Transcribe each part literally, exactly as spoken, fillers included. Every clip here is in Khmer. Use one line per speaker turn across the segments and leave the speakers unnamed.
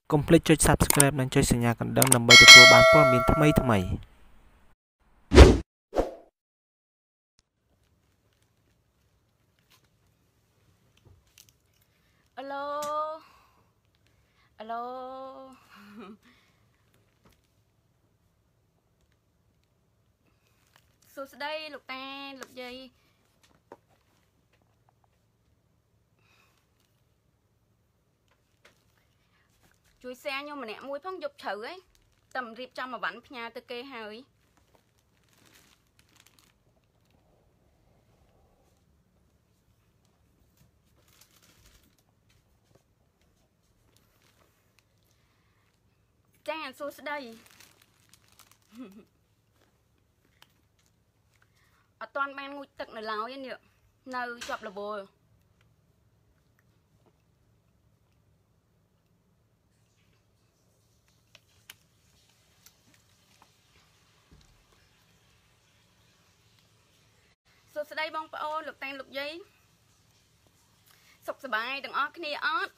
កុំភ្លេចចុច Subscribe និងចុចសញ្ញាកណ្ដឹងដើម្បីទទួលបានព័ត៌មានថ្មីៗ
អាឡូអាឡូសួស្តីលោកតាលោកយាយជួយ share ខ្ញុំម្នាក់មួយផងយប់ជ្រៅហីតែមិនរៀបចំអវ៉ាន់ផ្ញើទៅគេហើយចាសួស្តីអត់ទាន់បានងូតទឹកនៅឡើយនេះនៅជាប់រវល់សួស្តីបងប្អូនលោកតាលោកយាយសុខសប្បាយទាំងអស់គ្នាអត់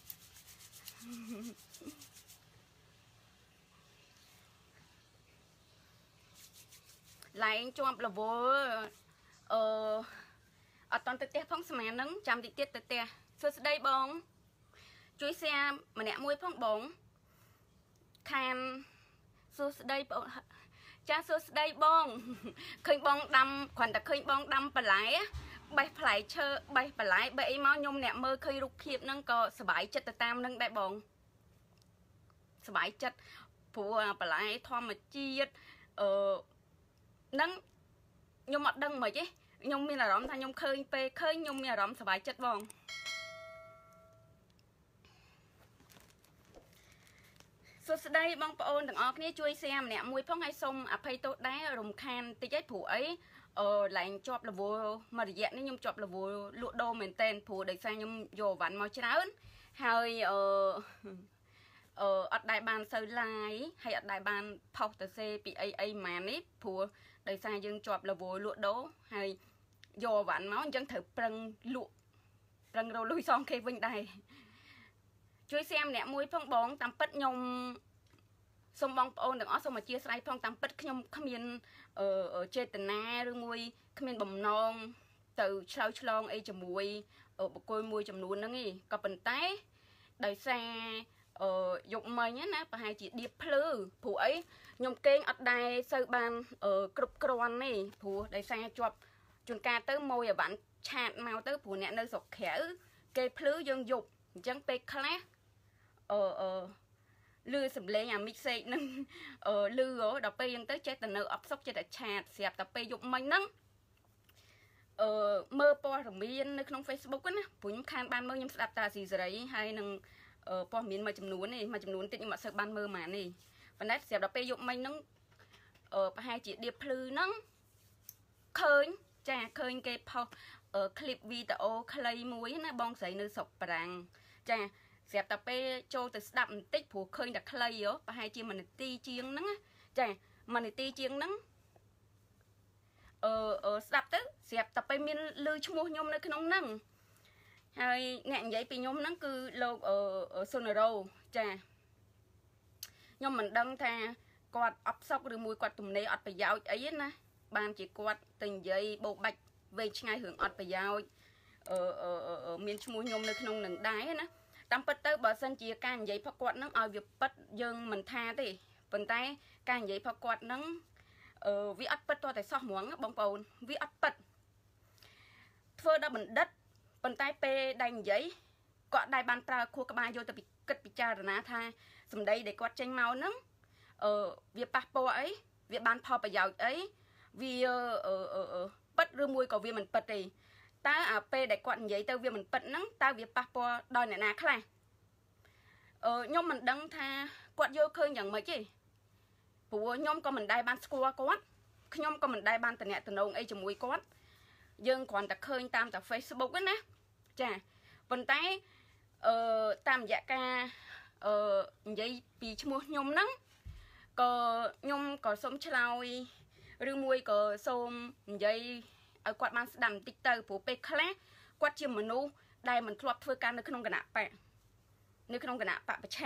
ឡើងជាប់រវល់អឺអត់តន់ទៅផ្ទះផងស្មានហ្នឹងចាំតិចទៀតទៅផ្ទះសួស្តីបងជួយ share ម្នាក់មួយផងបងខានសួស្តីបងចាសួស្តីបងឃើញបងដាំគ្រាន់តែឃើញបងដាំបន្លែបេះផ្លែឈើបេះបន្លែបេះអីមកខ្ញុំអ្នកមើលឃើញរូបភាពហ្នឹងក៏សប្បាយចិត្តទៅតាមហ្នឹងដែរបងសប្បាយចិត្តព្រោះបន្លែធម្មជាតិអឺហ្នឹងខ្ញុំអត់ដឹងមិនទេខ្ញុំមានអារម្មណ៍ថាខ្ញុំឃើញពេលឃើញខ្ញុំមានអារម្មណ៍សប្បាយចិត្តបងសួស្តីបងប្អូនទាំងអស់គ្នាជួយ share ម្នាក់មួយផងឲ្យសូមអភ័យទោសដែររំខានតិចឯងព្រោះអីអឺឡើងជាប់រវល់មករយៈនេះខ្ញុំជាប់រវល់លក់ដូរមែនតែនព្រោះដោយសារខ្ញុំយកអវ៉ាន់មកច្រើនហើយអឺអឺអត់ដែរបានសូវ live ហើយអត់ដែរបានផុសទៅសេពីអីអីម៉ាននេះព្រោះដោយសារយើងជាប់រវល់លក់ដូរហើយយកអវ៉ាន់មកអញ្ចឹងត្រូវប្រឹងលក់ប្រឹងរកលុយសងគេវិញដែរជួយ share ម្នាក់មួយផងបងតាមពិតខ្ញុំសូមបងប្អូនទាំងអស់សូមអធិស្ឋានផងតាមពិតខ្ញុំគ្មានអឺចេតនាឬមួយគ្មានបំណងទៅឆ្លើយឆ្លងអីជាមួយបុគ្គលមួយចំនួនហ្នឹងឯងក៏ប៉ុន្តែដោយសារអឺយកមិញណាប្រហែលជាដៀបភ្លឺព្រោះអីខ្ញុំគេងអត់ដែរសូវបានគ្រប់គ្រាន់ទេព្រោះដោយសារជាប់ជួនកាលទៅម៉ួយអវ៉ាន់ឆាតមកទៅព្រោះអ្នកនៅស្រុកក្រៅគេភ្លឺយើងយប់អញ្ចឹងពេលខ្លះអឺអឺលឺសំឡេងអាមីកសេកហ្នឹងអឺលឺដល់ពេលយើងទៅចេះតែនៅអបសុកចេះតែឆាតស្រាប់តែពេលយប់មិញហ្នឹងអឺមើលព័ត៌មាននៅក្នុង Facebook ណាព្រោះខ្ញុំខានបានមើលខ្ញុំស្ដាប់តាស៊ីសេរីហើយនឹងព័ត៌មានមួយចំនួននេះមួយចំនួនទៀតខ្ញុំអត់សូវបានមើលហ្មងនេះប៉ុន្តែស្រាប់ដល់ពេលយប់មិញហ្នឹងអឺប្រហែលជាដៀបភ្លឺហ្នឹងឃើញចាឃើញគេផុសคลิปវីដេអូខ្លីមួយណាបងស្រីនៅស្រុកប្រាំងចាស្រាប់តែពេលចូលទៅស្ដាប់បន្តិចព្រោះឃើញតែខ្លីហ៎ប្រហែលជាមួយនាទីជាងហ្នឹងចាមួយនាទីជាងហ្នឹងអឺអឺស្ដាប់ទៅស្រាប់តែពេលមានឮឈ្មោះខ្ញុំនៅក្នុងហ្នឹងហើយអ្នកនិយាយពីខ្ញុំហ្នឹងគឺលោកអឺសុនរោចាខ្ញុំមិនដឹងថាគាត់អបសុកឬមួយគាត់ទំនេរអត់ប្រយោជន៍អីណាបានជាគាត់ទៅនិយាយបោកបាច់វែងឆ្ងាយរឿងអត់ប្រយោជន៍អឺអឺមានឈ្មោះខ្ញុំនៅក្នុងនឹងដែរណាតាមពិតទៅបើសិនជាការនិយាយផកគាត់ហ្នឹងឲ្យវាពិតយើងមិនថាទេប៉ុន្តែការនិយាយផកគាត់ហ្នឹងអឺវាអត់ពិតតតែសោះហ្មងបងប្អូនវាអត់ពិតធ្វើដល់បណ្ឌិតប៉ុន្តែពេលដែលនិយាយគាត់ដែរបានប្រើខួរក្បាលយកទៅគិតពិចារណាថាសម្ដីដែលគាត់ចេញមកហ្នឹងអឺវាប៉ះពាល់អីវាបានផលប្រយោជន៍អីវាអឺអឺពិតឬមួយក៏វាមិនពិតទេតើអាពេលដែលគាត់និយាយទៅវាមិនពិតហ្នឹងតើវាប៉ះពាល់ដល់អ្នកណាខ្លះអឺខ្ញុំមិនដឹងថាគាត់យល់ឃើញយ៉ាងម៉េចទេព្រោះខ្ញុំក៏មិនដែរបានស្គាល់គាត់ខ្ញុំក៏មិនដែរបានតំណែងអីជាមួយគាត់យើងគ្រាន់តែឃើញតាមតែ Facebook ណាចាប៉ុន្តែអឺតាមរយៈការអឺនិយាយពីឈ្មោះខ្ញុំហ្នឹងក៏ខ្ញុំក៏សូមឆ្លើយឬមួយក៏សូមនិយាយឲ្យគាត់បានស្ដាប់បន្តិចទៅព្រោះពេលខ្លះគាត់ជាមនុស្សដែលមិនធ្លាប់ធ្វើការនៅក្នុងគណៈបកនៅក្នុងគណៈបកប្រឆាំង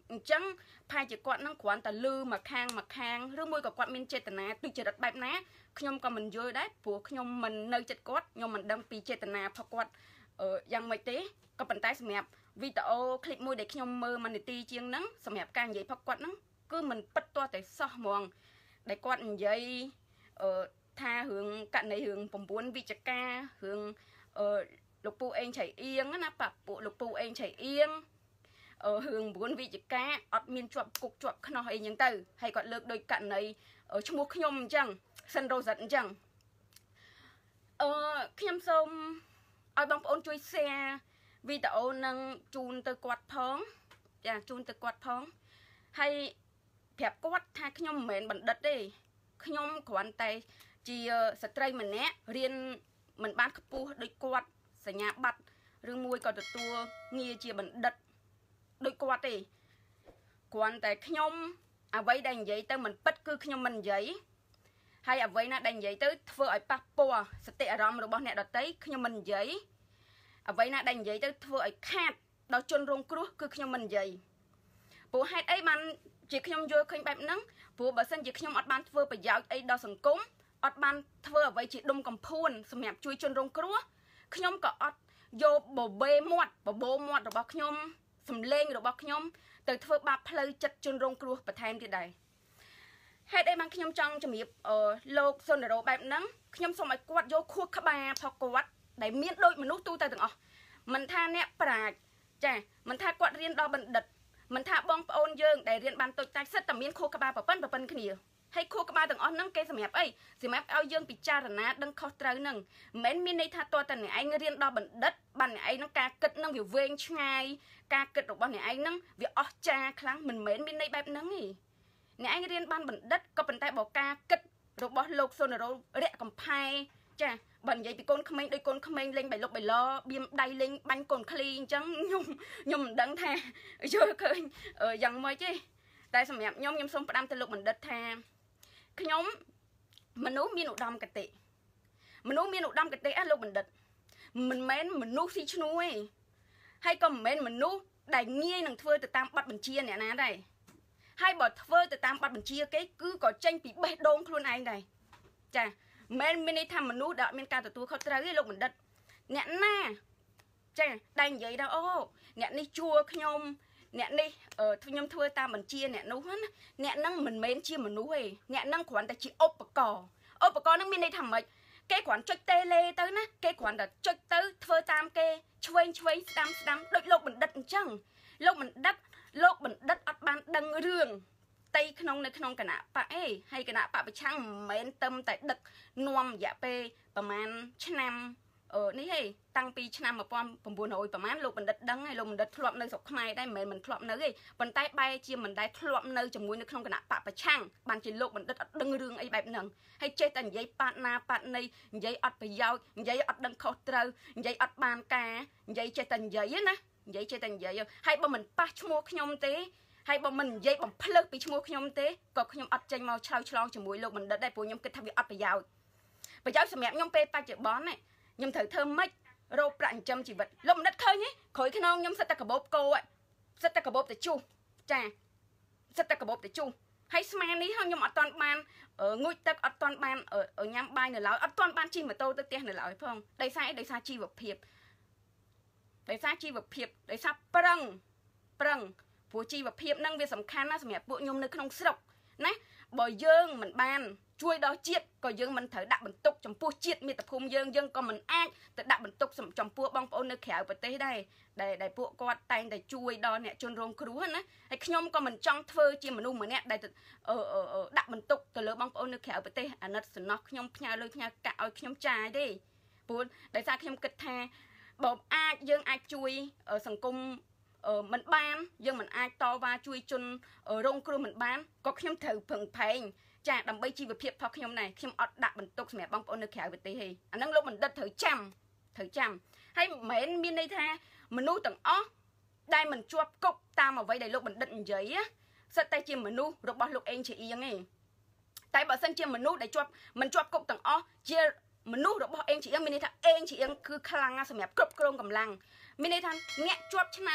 ចឹងផាជាគាត់នឹងគ្រាន់តែលឺមកខាងមកខាងឬមួយក៏គាត់មានចេតនាទុច្ចរិតបែបណាខ្ញុំក៏មិនយល់ដែរព្រោះខ្ញុំមិននៅចិត្តគាត់ខ្ញុំមិនដឹងពីចេតនារបស់គាត់យ៉ាងម៉េចទេក៏ប៉ុន្តែសម្រាប់វីដេអូคลิปមួយដែលខ្ញុំមើលមួយនាទីជាងហ្នឹងសម្រាប់ការនិយាយរបស់គាត់ហ្នឹងគឺមិនពិតទាស់តែសោះហ្មងដែលគាត់និយាយអឺថារឿងករណីរឿង9វិជ្ជការរឿងអឺលោកពូអេងឆៃអៀងណាប៉ពួកលោកពូអេងឆៃអៀងអឺរឿង9វិជ្ជការអត់មានជាប់គុកជាប់ខ្នោះអីចឹងទៅហើយគាត់លើកដោយករណីឈ្មោះខ្ញុំអញ្ចឹងសិនរ៉ូសិតអញ្ចឹងអឺខ្ញុំសូមឲ្យបងប្អូនជួយ share វីដេអូនឹងជូនទៅគាត់ផងចាជូនទៅគាត់ផងហើយប្រាប់គាត់ថាខ្ញុំមិនមែនបណ្ឌិតទេខ្ញុំគ្រាន់តែជាស្ត្រីម្នាក់រៀនមិនបានខ្ពស់ដូចគាត់សញ្ញាបត្រឬមួយក៏ទទួលងារជាបណ្ឌិតដូចគាត់ទេគ្រាន់តែខ្ញុំអ្វីដែលនិយាយទៅមិនពិតគឺខ្ញុំមិននិយាយហើយអ្វីណាដែលនិយាយទៅធ្វើឲ្យប៉ះពាល់សតិអារម្មណ៍របស់អ្នកដទៃខ្ញុំមិននិយាយអ្វីណាដែលនិយាយទៅធ្វើឲ្យខាតដល់ជនរងគ្រោះគឺខ្ញុំមិននិយាយព្រោះហេតុអីបានជាខ្ញុំយល់ឃើញបែបហ្នឹងព្រោះបើសិនជាខ្ញុំអត់បានធ្វើប្រយោជន៍អីដល់សង្គមអត់បានធ្វើអ្វីជាដុំកំភួនសម្រាប់ជួយជនរងគ្រោះខ្ញុំក៏អត់យកបបេមាត់បបោមាត់របស់ខ្ញុំសំលេងរបស់ខ្ញុំទៅធ្វើបាបផ្លូវចិត្តជនរងគ្រោះបន្ថែមទៀតដែរហេតុអីបានខ្ញុំចង់ជំរាបលោកសុនរ៉ូបែបហ្នឹងខ្ញុំសូមឲ្យគាត់យកខួរក្បាលផងគាត់ដែលមានដូចមនុស្សទូទៅទាំងអស់មិនថាអ្នកប្រាជ្ញចាមិនថាគាត់រៀនដល់បណ្ឌិតមិនថាបងប្អូនយើងដែលរៀនបានតូចតាចសិតតែមានខួរក្បាលប្រពន្ធប្រពន្ធគ្នាហើយខួរក្បាលទាំងអស់ហ្នឹងគេសម្រាប់អីសម្រាប់ឲ្យយើងពិចារណាដឹងខុសត្រូវហ្នឹងមិនមែនមានន័យថាតើតើអ្នកឯងរៀនដល់បណ្ឌិតបានអ្នកឯងហ្នឹងការគិតហ្នឹងវាវែងឆ្ងាយការគិតរបស់អ្នកឯងហ្នឹងវាអស្ចារ្យខ្លាំងមិនមែនមានន័យបែបហ្នឹងទេអ្នកឯងរៀនបានបណ្ឌិតក៏ប៉ុន្តែបើការគិតរបស់លោកសុនរ៉ូរយៈកំផែចាបើនិយាយពីកូនក្មេងដោយកូនក្មេងលេងបៃលុកបៃឡបៀមដៃលេងបាញ់កូនឃ្លីអញ្ចឹងខ្ញុំខ្ញុំមិនដឹងថាយល់ឃើញយ៉ាងម៉េចទេតែសម្រាប់ខ្ញុំខ្ញុំសូមផ្ដាំទៅលោកបណ្ឌិតថាខ្ញុំមនុស្សមានឧត្តមគតិមនុស្សមានឧត្តមគតិអ่ะលោកបណ្ឌិតមិនមែនមនុស្សស៊ីឈ្នួលទេហើយក៏មិនមែនមនុស្សដែលងាយនឹងធ្វើទៅតាមប័ណ្ណបញ្ជាអ្នកណាដែរហើយបើធ្វើទៅតាមប័ណ្ណបញ្ជាគេគឺក៏ចេញពីបេះដូងខ្លួនឯងដែរចាមិនមានន័យថាមនុស្សដែលអត់មានការទទួលខុសត្រូវទេលោកបណ្ឌិតអ្នកណាចាដែលនិយាយថាអូអ្នកនេះជួលខ្ញុំអ្នកនេះខ្ញុំធ្វើតាមបញ្ជាអ្នកនោះណាអ្នកហ្នឹងមិនមែនជាមនុស្សទេអ្នកហ្នឹងគ្រាន់តែជាឧបករណ៍ឧបករណ៍ហ្នឹងមានន័យថាម៉េចគេគ្រាន់ចុចតេឡេទៅណាគេគ្រាន់តែចុចទៅធ្វើតាមគេឆ្វេងឆ្វេងស្ដាំស្ដាំដូចលោកបណ្ឌិតអញ្ចឹងលោកបណ្ឌិតលោកបណ្ឌិតអត់បានដឹងរឿងតៃក្នុងនៅក្នុងគណៈបកអេហើយគណៈបកប្រឆាំងមិនមែនទឹមតែដឹកនាំរយៈពេលប្រហែលឆ្នាំអឺនេះហេតាំងពីឆ្នាំmột nghìn chín trămប្រហែលលោកបណ្ឌិតដឹងហើយលោកបណ្ឌិតធ្លាប់នៅស្រុកខ្មែរដែរមិនមែនមិនធ្លាប់នៅទេប៉ុន្តែបែរជាមិនដែលធ្លាប់នៅជាមួយនៅក្នុងគណៈបកប្រឆាំងបានជាលោកបណ្ឌិតអត់ដឹងរឿងអីបែបហ្នឹងហើយចេះតែនិយាយប៉ាត់ណាប៉ាត់ណីនិយាយអត់ប្រយោជន៍និយាយអត់ដឹងខុសត្រូវនិយាយអត់បានការនិយាយចេះតែនិយាយណានិយាយចេះតែនិយាយហើយបើមិនប៉ះឈ្មោះខ្ញុំទេហើយបើមិននិយាយបំភ្លើសពីឈ្មោះខ្ញុំទេក៏ខ្ញុំអត់ចេញមកឆ្លើយឆ្លងជាមួយលោកបណ្ឌិតដែរព្រោះខ្ញុំគិតថាវាអត់ប្រយោជន៍ប្រយោជន៍សម្រាប់ខ្ញុំពេលបច្ចុប្បន្ននេះខ្ញុំត្រូវធ្វើម៉េចរកប្រាក់ចិញ្ចឹមជីវិតលោកបណ្ឌិតឃើញទេក្រោយខ្នងខ្ញុំសិតតែកាបូបគោសិតតែកាបូបទៅជុះចាសិតតែកាបូបទៅជុះហើយស្មាននេះខ្ញុំអត់ទាន់បានងូចទឹកអត់ទាន់បានញ៉ាំបាយនៅឡើយអត់ទាន់បានជិះម៉ូតូទៅផ្ទះនៅឡើយផងដោយសារអីដោយសារជីវភាពដោយសារជីវភាពដោយសារប្រឹងប្រឹងព្រោះជីវភាពហ្នឹងវាសំខាន់ណាស់សម្រាប់ពួកខ្ញុំនៅក្នុងស្រុកណាបើយើងមិនបានជួយដល់ជាតិក៏យើងមិនត្រូវដាក់បន្ទុកចំពោះជាតិមាតុភូមិយើងយើងក៏មិនអាចទៅដាក់បន្ទុកចំពោះបងប្អូននៅក្រៅប្រទេសដែរដែលដែលពួកគាត់តែងតែជួយដល់អ្នកជនរងគ្រោះណាហើយខ្ញុំក៏មិនចង់ធ្វើជាមនុស្សម្នាក់ដែលដាក់បន្ទុកទៅលើបងប្អូននៅក្រៅប្រទេសអាណិតសំណោះខ្ញុំផ្ញើលុយផ្ញើកាក់ឲ្យខ្ញុំចាយទេព្រោះដោយសារខ្ញុំគិតថាបើអាចយើងអាចជួយសង្គមមិនបានយើងមិនអាចតវ៉ាជួយជនរងគ្រោះមិនបានក៏ខ្ញុំត្រូវពឹងផែងចាដើម្បីជីវភាពរបស់ខ្ញុំដែរខ្ញុំអត់ដាក់បន្ទុកសម្រាប់បងប្អូននៅក្រៅប្រទេសទេអាហ្នឹងលោកបណ្ឌិតត្រូវចាំត្រូវចាំហើយមិនមែនមានន័យថាមនុស្សទាំងអស់ដែលមិនជាប់គុកតាមអ្វីដែលលោកបណ្ឌិតនិយាយសិតតែជាមនុស្សរបស់លោកអេងជាអៀងទេតែបើសិនជាមនុស្សដែលជាប់មិនជាប់គុកទាំងអស់ជាមនុស្សរបស់អេងជាអៀងមានន័យថាអេងជាអៀងគឺខ្លាំងណាស់សម្រាប់គ្រប់គ្រងកម្លាំងមានន័យថាអ្នកជាប់ឆ្នោត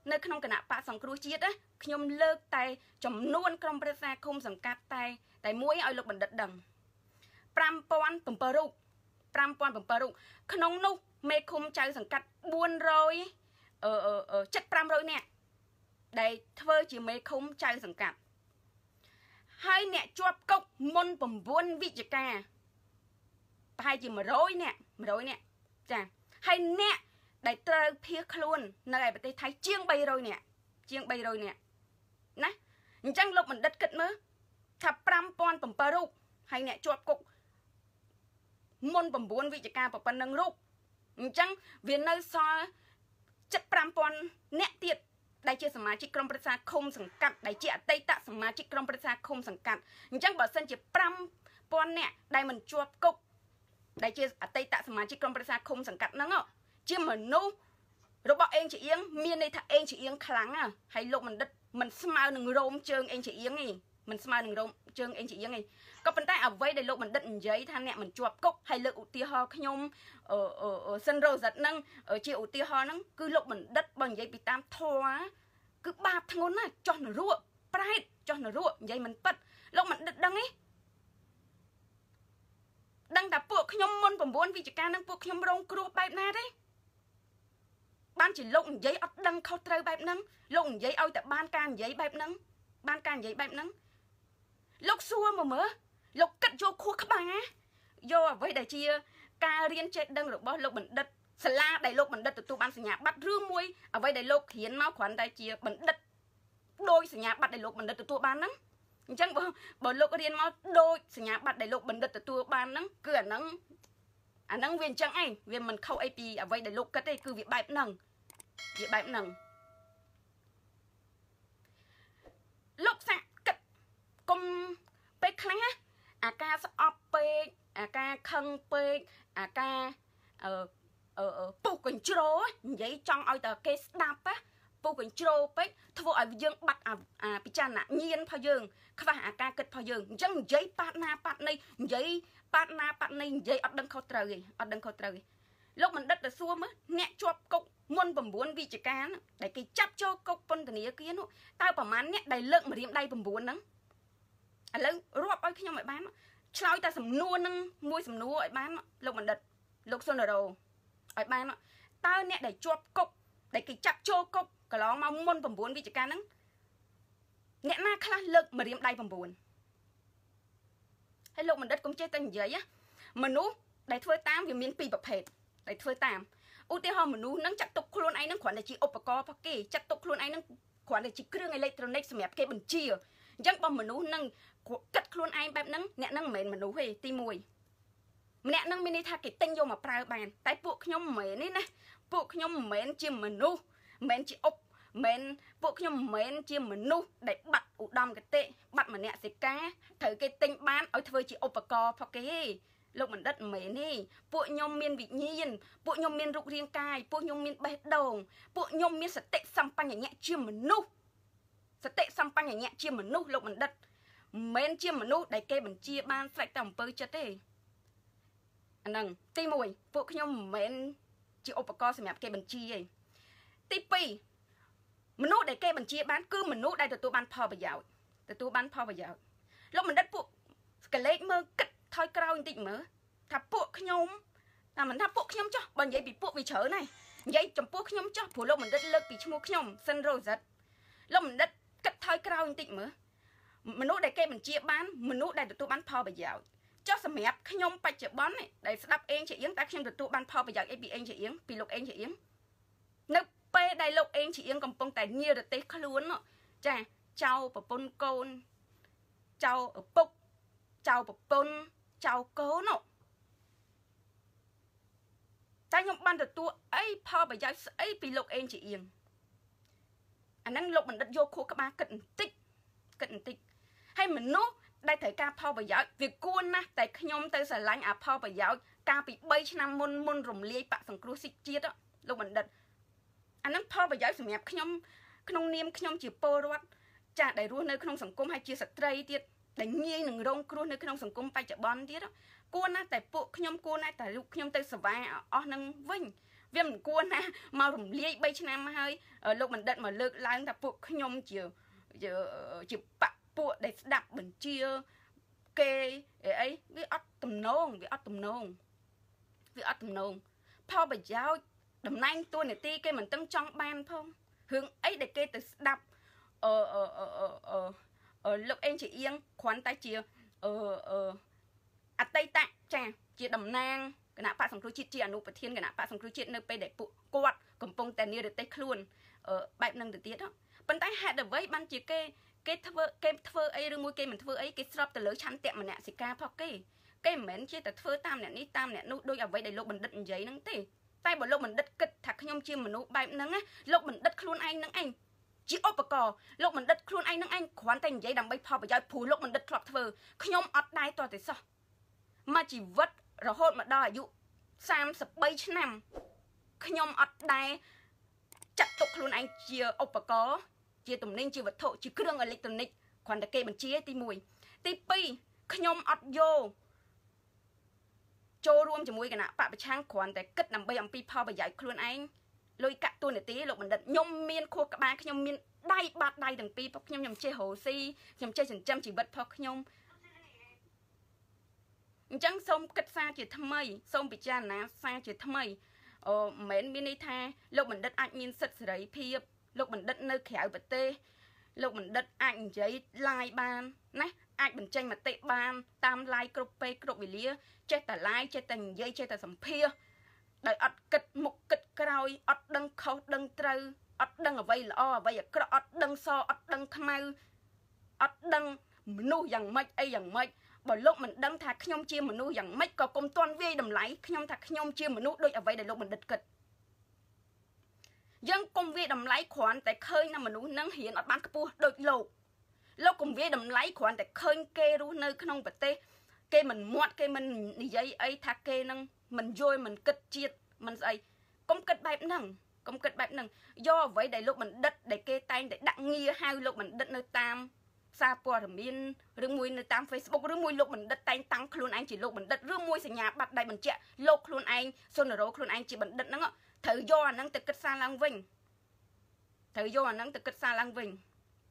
នៅក្នុងគណៈបកសង្គ្រោះជាតិណាខ្ញុំលើកតែចំនួនក្រុមប្រឹក្សាឃុំសង្កាត់តែតែមួយឲ្យលោកបណ្ឌិតដឹងfive thousand sevenរូបfive thousand sevenរូបក្នុងនោះមេឃុំចៅសង្កាត់four hundredអឺអឺseven hundredនាក់ដែលធ្វើជាមេឃុំចៅសង្កាត់ហើយអ្នកជាប់គុកមុនnineវិច្ឆិកាប្រហែលជាone hundredនាក់one hundredនាក់ចាហើយអ្នកដែលត្រូវភៀសខ្លួននៅឯប្រទេសថៃជាងthree hundredនាក់ជាងthree hundredនាក់ណាអញ្ចឹងលោកបណ្ឌិតគិតមើលថាfive thousand sevenរូបហើយអ្នកជាប់គុកមុនnineវិច្ឆិកាប៉ុណ្ណឹងរូបអញ្ចឹងវានៅសល់seven thousandនាក់ទៀតដែលជាសមាជិកក្រុមប្រឹក្សាឃុំសង្កាត់ដែលជាអតីតសមាជិកក្រុមប្រឹក្សាឃុំសង្កាត់អញ្ចឹងបើសិនជាfive thousandនាក់ដែលមិនជាប់គុកដែលជាអតីតសមាជិកក្រុមប្រឹក្សាឃុំសង្កាត់ហ្នឹងជាមនុស្សរបស់អេងជាអៀងមានន័យថាអេងជាអៀងខ្លាំងណាស់ហើយលោកបណ្ឌិតមិនស្មើនឹងរោមជើងអេងជាអៀងទេមិនស្មើនឹងរោមជើងអេងជាអៀងទេក៏ប៉ុន្តែអ្វីដែលលោកបណ្ឌិតនិយាយថាអ្នកមិនជាប់គុកហើយលើកឧទាហរណ៍ខ្ញុំអឺសិនរ៉ូសិតហ្នឹងជាឧទាហរណ៍ហ្នឹងគឺលោកបណ្ឌិតបើនិយាយពីតាមធម៌គឺបាបធ្ងន់ណាស់ចោះនរកប្រែតចោះនរកនិយាយមិនពិតលោកបណ្ឌិតដឹងទេដឹងតែពួកខ្ញុំមុនnineវិច្ឆិកាហ្នឹងពួកខ្ញុំរងគ្រោះបែបណាទេបានជាលោកនិយាយអត់ដឹងខុសត្រូវបែបហ្នឹងលោកនិយាយឲ្យតែបានការនិយាយបែបហ្នឹងបានការនិយាយបែបហ្នឹងលោកសួរមកមើលលោកគិតយកខួរក្បាលយកអ្វីដែលជាការរៀនចេះដឹងរបស់លោកបណ្ឌិតសាលាដែលលោកបណ្ឌិតទទួលបានសញ្ញាបត្រឬមួយអ្វីដែលលោករៀនមកគ្រាន់តែជាបណ្ឌិតដោយសញ្ញាបត្រដែលលោកបណ្ឌិតទទួលបានហ្នឹងអញ្ចឹងបើបើលោករៀនមកដោយសញ្ញាបត្រដែលលោកបណ្ឌិតទទួលបានហ្នឹងគឺអាហ្នឹងអាហ្នឹងវាអញ្ចឹងឯងវាមិនខុសអីពីអ្វីដែលលោកគិតទេគឺវាបែបហ្នឹងវាបែបហ្នឹងលោកសាក់គិតកុំពេកខ្លាំងណាអាការស្អប់ពេកអាការខឹងពេកអាការអឺអឺពុះកញ្ជ្រោនិយាយចង់ឲ្យតែគេស្ដាប់ណាពុះកញ្ជ្រោពេកធ្វើឲ្យយើងបាត់អាពិចារណញាណរបស់យើងខ្វះអាការគិតរបស់យើងអញ្ចឹងនិយាយប៉ាត់ណាប៉ាត់នេះនិយាយប៉ាត់ណាប៉ាត់នេះនិយាយអត់ដឹងខុសត្រូវទេអត់ដឹងខុសត្រូវទេលោកបណ្ឌិតទៅសួរមើលអ្នកជាប់គុកមុនnineវិច្ឆិកាដែលគេចាប់ចូលគុកពន្ធនាគារនោះតើប្រហែលអ្នកដែលលើកម្រាមដៃnineហ្នឹងឥឡូវរាប់ឲ្យខ្ញុំឲ្យបានឆ្លើយតែសំណួរនឹងមួយសំណួរឲ្យបានលោកបណ្ឌិតលោកសុនរោឲ្យបានតើអ្នកដែលជាប់គុកដែលគេចាប់ចូលគុកកន្លងមកមុនnineវិច្ឆិកាហ្នឹងអ្នកណាខ្លះលើកម្រាមដៃnineហើយលោកបណ្ឌិតកុំចេះតែនិយាយមនុស្សដែលធ្វើតាមវាមានពីរប្រភេទដែលធ្វើតាមឧទាហរណ៍មនុស្សហ្នឹងចាត់ទុកខ្លួនឯងហ្នឹងគ្រាន់តែជាឧបករណ៍របស់គេចាត់ទុកខ្លួនឯងហ្នឹងគ្រាន់តែជាគ្រឿងអេឡិចត្រូនិកសម្រាប់គេបញ្ជាអញ្ចឹងបើមនុស្សហ្នឹងគិតខ្លួនឯងបែបហ្នឹងអ្នកហ្នឹងមិនមែនមនុស្សទេទីមួយម្នាក់ហ្នឹងមានន័យថាគេទិញយកមកប្រើបានតែពួកខ្ញុំមិនមែនទេណាពួកខ្ញុំមិនមែនជាមនុស្សមិនមែនជាឧបមិនពួកខ្ញុំមិនមែនជាមនុស្សដែលបាត់ឧត្តមគតិបាត់មនសិការត្រូវគេទិញបានឲ្យធ្វើជាឧបករណ៍របស់គេទេលោកបណ្ឌិតមិនមែនទេពួកខ្ញុំមានវិញ្ញាណពួកខ្ញុំមានរូបរាងកាយពួកខ្ញុំមានបេះដូងពួកខ្ញុំមានសតិសម្បញ្ញៈជាមនុស្សសតិសម្បញ្ញៈជាមនុស្សលោកបណ្ឌិតមិនមែនជាមនុស្សដែលគេបញ្ជាបានស្រេចតែអំពើចិត្តទេអាហ្នឹងទីមួយពួកខ្ញុំមិនមែនជាឧបករណ៍សម្រាប់គេបញ្ជាទេទីពីរមនុស្សដែលគេបញ្ជាបានគឺមនុស្សដែលទទួលបានផលប្រយោជន៍ទទួលបានផលប្រយោជន៍លោកបណ្ឌិតពួកកលេចមើលគិតថយក្រោយបន្តិចមើលថាពួកខ្ញុំតែមិនថាពួកខ្ញុំចោះបើនិយាយពីពួកវាច្រើនណាស់និយាយចំពោះខ្ញុំចោះព្រោះលោកបណ្ឌិតលើកពីឈ្មោះខ្ញុំសិនរ៉ូសិតលោកបណ្ឌិតគិតថយក្រោយបន្តិចមើលមនុស្សដែលគេបញ្ជាបានមនុស្សដែលទទួលបានផលប្រយោជន៍ចុះសម្រាប់ខ្ញុំបច្ចុប្បន្នដែលស្ដាប់អេងជាអៀងតែខ្ញុំទទួលបានផលប្រយោជន៍អីពីអេងជាអៀងពីលោកអេងជាអៀងនៅពេលដែលលោកអេងជាអៀងកំពុងតែញៀរទេសខ្លួនចាចៅប្រពន្ធកូនចៅឪពុកចៅប្រពន្ធចៅកូនតែខ្ញុំបានទទួលអីផលប្រយោជន៍ស្អីពីលោកអេងជាអៀងអាហ្នឹងលោកបណ្ឌិតយកខួរក្បាលគិតបន្តិចគិតបន្តិចហើយមនុស្សដែលត្រូវការផលប្រយោជន៍វាគួរណាស់តែខ្ញុំទៅស្រឡាញ់អាផលប្រយោជន៍កាលពី3ឆ្នាំមុនមុនរំលាយបកសង្គ្រោះជាតិលោកបណ្ឌិតអាហ្នឹងផលប្រយោជន៍សម្រាប់ខ្ញុំក្នុងនាមខ្ញុំជាពលរដ្ឋចាស់ដែលរស់នៅក្នុងសង្គមហើយជាស្ត្រីទៀតដែលងាយនឹងរងគ្រោះនៅក្នុងសង្គមបច្ចុប្បន្នទៀតគួរណាស់តែពួកខ្ញុំគួរណាស់តែរូបខ្ញុំទៅសេវាអស់នឹងវិញវាមិនគួរណាមករំលាយបីឆ្នាំហើយលោកបណ្ឌិតមកលើកឡើងថាពួកខ្ញុំជាជាបពពួកដែលស្ដាប់បញ្ជាគេអីវាអត់ទំនងវាអត់ទំនងវាអត់ទំនងផលប្រយោជន៍តំណែងតួនាទីគេមិនទាំងចង់បានផងរឿងអីដែលគេទៅស្ដាប់អឺអឺអឺអឺលោកអេងជាអៀងគ្រាន់តែជាអឺអឺអតីតចាជាតំណាងគណៈបកសង្គ្រោះជាតិជាអនុប្រធានគណៈបកសង្គ្រោះជាតិនៅពេលដែលពួកគាត់កំពុងតែនិរទេសខ្លួនបែបនឹងទៅទៀតប៉ុន្តែហេតុអ្វីបានជាគេគេធ្វើគេធ្វើអីឬមួយគេមិនធ្វើអីគេស្របទៅលើឆន្ទៈមនសិការផងគេគេមិនមែនជាតែធ្វើតាមអ្នកនេះតាមអ្នកនោះដោយអ្វីដែលលោកបណ្ឌិតនិយាយហ្នឹងទេតែបើលោកបណ្ឌិតគិតថាខ្ញុំជាមនុស្សបែបហ្នឹងណាលោកបណ្ឌិតខ្លួនឯងនឹងឯងជាឧបករណ៍លោកបណ្ឌិតខ្លួនឯងនឹងឯងគ្រាន់តែនិយាយដើម្បីផលប្រយោជន៍ព្រោះលោកបណ្ឌិតធ្លាប់ធ្វើខ្ញុំអត់ដែរតតែសោះមកជីវិតរហូតមកដល់អាយុសាមសិបបីឆ្នាំខ្ញុំអត់ដែរចាត់ទុកខ្លួនឯងជាឧបករណ៍ជាទំនិញជាវត្ថុជាគ្រឿងអេឡិចត្រូនិកគ្រាន់តែគេបញ្ជាទីមួយទីពីរខ្ញុំអត់យកចូលរួមជាមួយគណៈបពប្រឆាំងគ្រាន់តែគិតដើម្បីអំពីផលប្រយោជន៍ខ្លួនឯងលុយកាក់តួនាទីលោកបណ្ឌិតខ្ញុំមានខួរក្បាលខ្ញុំមានដៃបាត់ដៃទាំងពីរផងខ្ញុំខ្ញុំចេះរស់ស៊ីខ្ញុំចេះចិញ្ចឹមជីវិតផងខ្ញុំអញ្ចឹងសូមគិតសារជាថ្មីសូមពិចារណាសារជាថ្មីអូមិនមែនមានន័យថាលោកបណ្ឌិតអាចមានសិទ្ធិសេរីភាពលោកបណ្ឌិតនៅក្រៅប្រទេសលោកបណ្ឌិតអាចនិយាយឡាយបានណាអាចបញ្ចេញមតិបានតាមឡាយគ្រប់ពេលគ្រប់វេលាចេះតែឡាយចេះតែនិយាយចេះតែសម្ភាសដោយអត់គិតមុខគិតក្រោយអត់ដឹងខុសដឹងត្រូវអត់ដឹងអ្វីល្អអ្វីអាក្រក់អត់ដឹងសអត់ដឹងខ្មៅអត់ដឹងមនុស្សយ៉ាងម៉េចអីយ៉ាងម៉េចបើលោកមិនដឹងថាខ្ញុំជាមនុស្សយ៉ាងម៉េចក៏កុំទាន់វាយតម្លៃខ្ញុំថាខ្ញុំជាមនុស្សដូចអ្វីដែលលោកបណ្ឌិតគិតយើងកុំវាយតម្លៃគ្រាន់តែឃើញថាមនុស្សនឹងរៀនអត់បានខ្ពស់ដូចលោកលោកកុំវាយតម្លៃគ្រាន់តែឃើញគេរស់នៅក្នុងប្រទេសគេមិនមាត់គេមិននិយាយអីថាគេនឹងមិនយល់មិនគិតជាតិមិនស្អីកុំគិតបែបហ្នឹងកុំគិតបែបហ្នឹងយកអ្វីដែលលោកបណ្ឌិតដែលគេតែងតែដាក់ងារហៅលោកបណ្ឌិតនៅតាមសារព័ត៌មានឬមួយនៅតាម Facebook ឬមួយលោកបណ្ឌិតតែងតាំងខ្លួនឯងជាលោកបណ្ឌិតឬមួយសញ្ញាបត្រដែលបញ្ជាក់លោកខ្លួនឯងសុនរោខ្លួនឯងជាបណ្ឌិតហ្នឹងត្រូវយកអាហ្នឹងទៅគិតសារឡើងវិញត្រូវយកអាហ្នឹងទៅគិតសារឡើងវិញ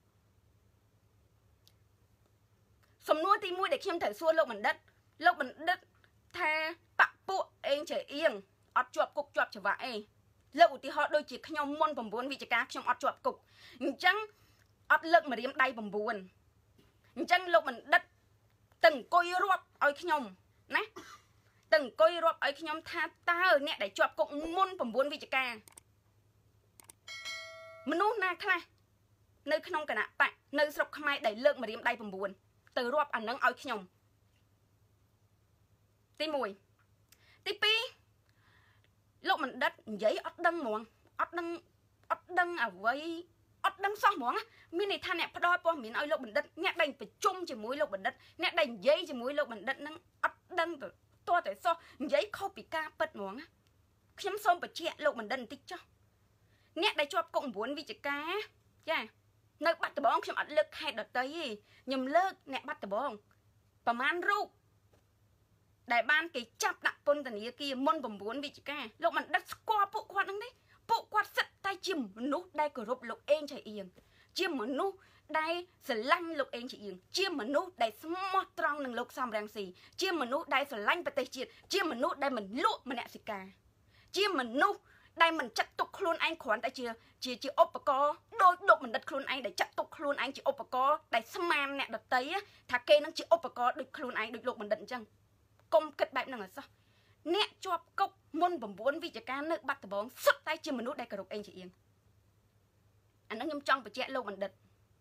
សំណួរទីមួយដែលខ្ញុំត្រូវសួរលោកបណ្ឌិតលោកបណ្ឌិតថាបពពួកអេងចេអៀងអត់ជាប់គុកជាប់ច្បាប់អីលើកឧទាហរណ៍ដូចជាខ្ញុំមុន9វិច្ឆិកាខ្ញុំអត់ជាប់គុកអញ្ចឹងអត់លើកម្រាមដៃ9អញ្ចឹងលោកបណ្ឌិតទៅអង្គុយរាប់ឲ្យខ្ញុំណាទៅអង្គុយរាប់ឲ្យខ្ញុំថាតើអ្នកដែលជាប់គុកមុន9វិច្ឆិកាមនុស្សណាខ្លះនៅក្នុងគណៈបកនៅស្រុកខ្មែរដែលលើកម្រាមដៃ9ទៅរាប់អានឹងឲ្យខ្ញុំទីមួយទីពីរលោកបណ្ឌិតនិយាយអត់ដឹងហ្មងអត់ដឹងអត់ដឹងអ្វីអត់ដឹងសោះហ្មងមានន័យថាអ្នកផ្ដល់ព័ត៌មានឲ្យលោកបណ្ឌិតអ្នកដែលប្រជុំជាមួយលោកបណ្ឌិតអ្នកដែលនិយាយជាមួយលោកបណ្ឌិតនឹងអត់ដឹងទៅតតែសោះនិយាយខុសពីការពិតហ្មងខ្ញុំសូមបញ្ជាក់លោកបណ្ឌិតបន្តិចចុះអ្នកដែលជាប់គុក9វិច្ឆិកាចានៅបាត់ដំបងខ្ញុំអត់លើកខេត្តដតីទេខ្ញុំលើកអ្នកបាត់ដំបងប្រហែលរូបដែលបានគេចាប់ដាក់ពន្ធនាគារមុន9វិច្ឆិកាលោកបណ្ឌិតស្គាល់ពួកគាត់ហ្នឹងទេពួកគាត់សិតតែជាមនុស្សដែលគោរពលោកអេងឆៃអៀងជាមនុស្សដែលស្រឡាញ់លោកអេងឆៃអៀងជាមនុស្សដែលស្មោះត្រង់នឹងលោកសំរងស៊ីជាមនុស្សដែលស្រឡាញ់ប្រទេសជាតិជាមនុស្សដែលមិនលក់មនសិការជាមនុស្សដែលមិនចាត់ទុកខ្លួនឯងគ្រាន់តែជាជាជាឧបករណ៍ដោយលោកបណ្ឌិតខ្លួនឯងដែលចាត់ទុកខ្លួនឯងជាឧបករណ៍ដែលស្មានអ្នកដតីថាគេនឹងជាឧបករណ៍ដូចខ្លួនឯងដូចលោកបណ្ឌិតអញ្ចឹងកុំគិតបែបហ្នឹងអត់សោះអ្នកជាប់គុកមុន9វិច្ឆិកានៅបាត់ដំបងសុទ្ធតែជាមនុស្សដែលគោរពអេងឆៃអៀងអាហ្នឹងខ្ញុំចង់បញ្ជាក់លោកបណ្ឌិត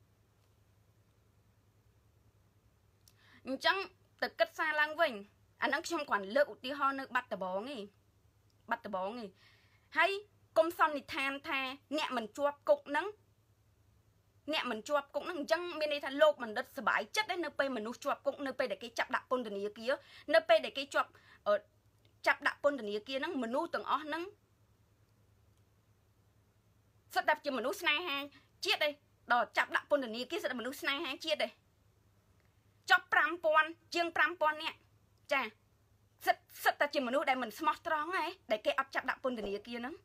អញ្ចឹងទៅគិតសារឡើងវិញអាហ្នឹងខ្ញុំគ្រាន់លើកឧទាហរណ៍នៅបាត់ដំបងទេបាត់ដំបងទេហើយកុំសន្និដ្ឋានថាអ្នកមិនជាប់គុកហ្នឹងអ្នកមិនជាប់គុកហ្នឹងអញ្ចឹងមានន័យថាលោកបណ្ឌិតសប្បាយចិត្តដែរនៅពេលមនុស្សជាប់គុកនៅពេលដែលគេចាប់ដាក់ពន្ធនាគារនៅពេលដែលគេជាប់ចាប់ដាក់ពន្ធនាគារហ្នឹងមនុស្សទាំងអស់ហ្នឹងសិតតែជាមនុស្សស្នេហាជាតិទេដល់ចាប់ដាក់ពន្ធនាគារសិតតែមនុស្សស្នេហាជាតិទេចប់5ពាន់ជាង5ពាន់នាក់ចាសិតសិតតែជាមនុស្សដែលមិនស្មោះត្រង់ហ៎ដែលគេអត់ចាប់ដាក់ពន្ធនាគារហ្នឹង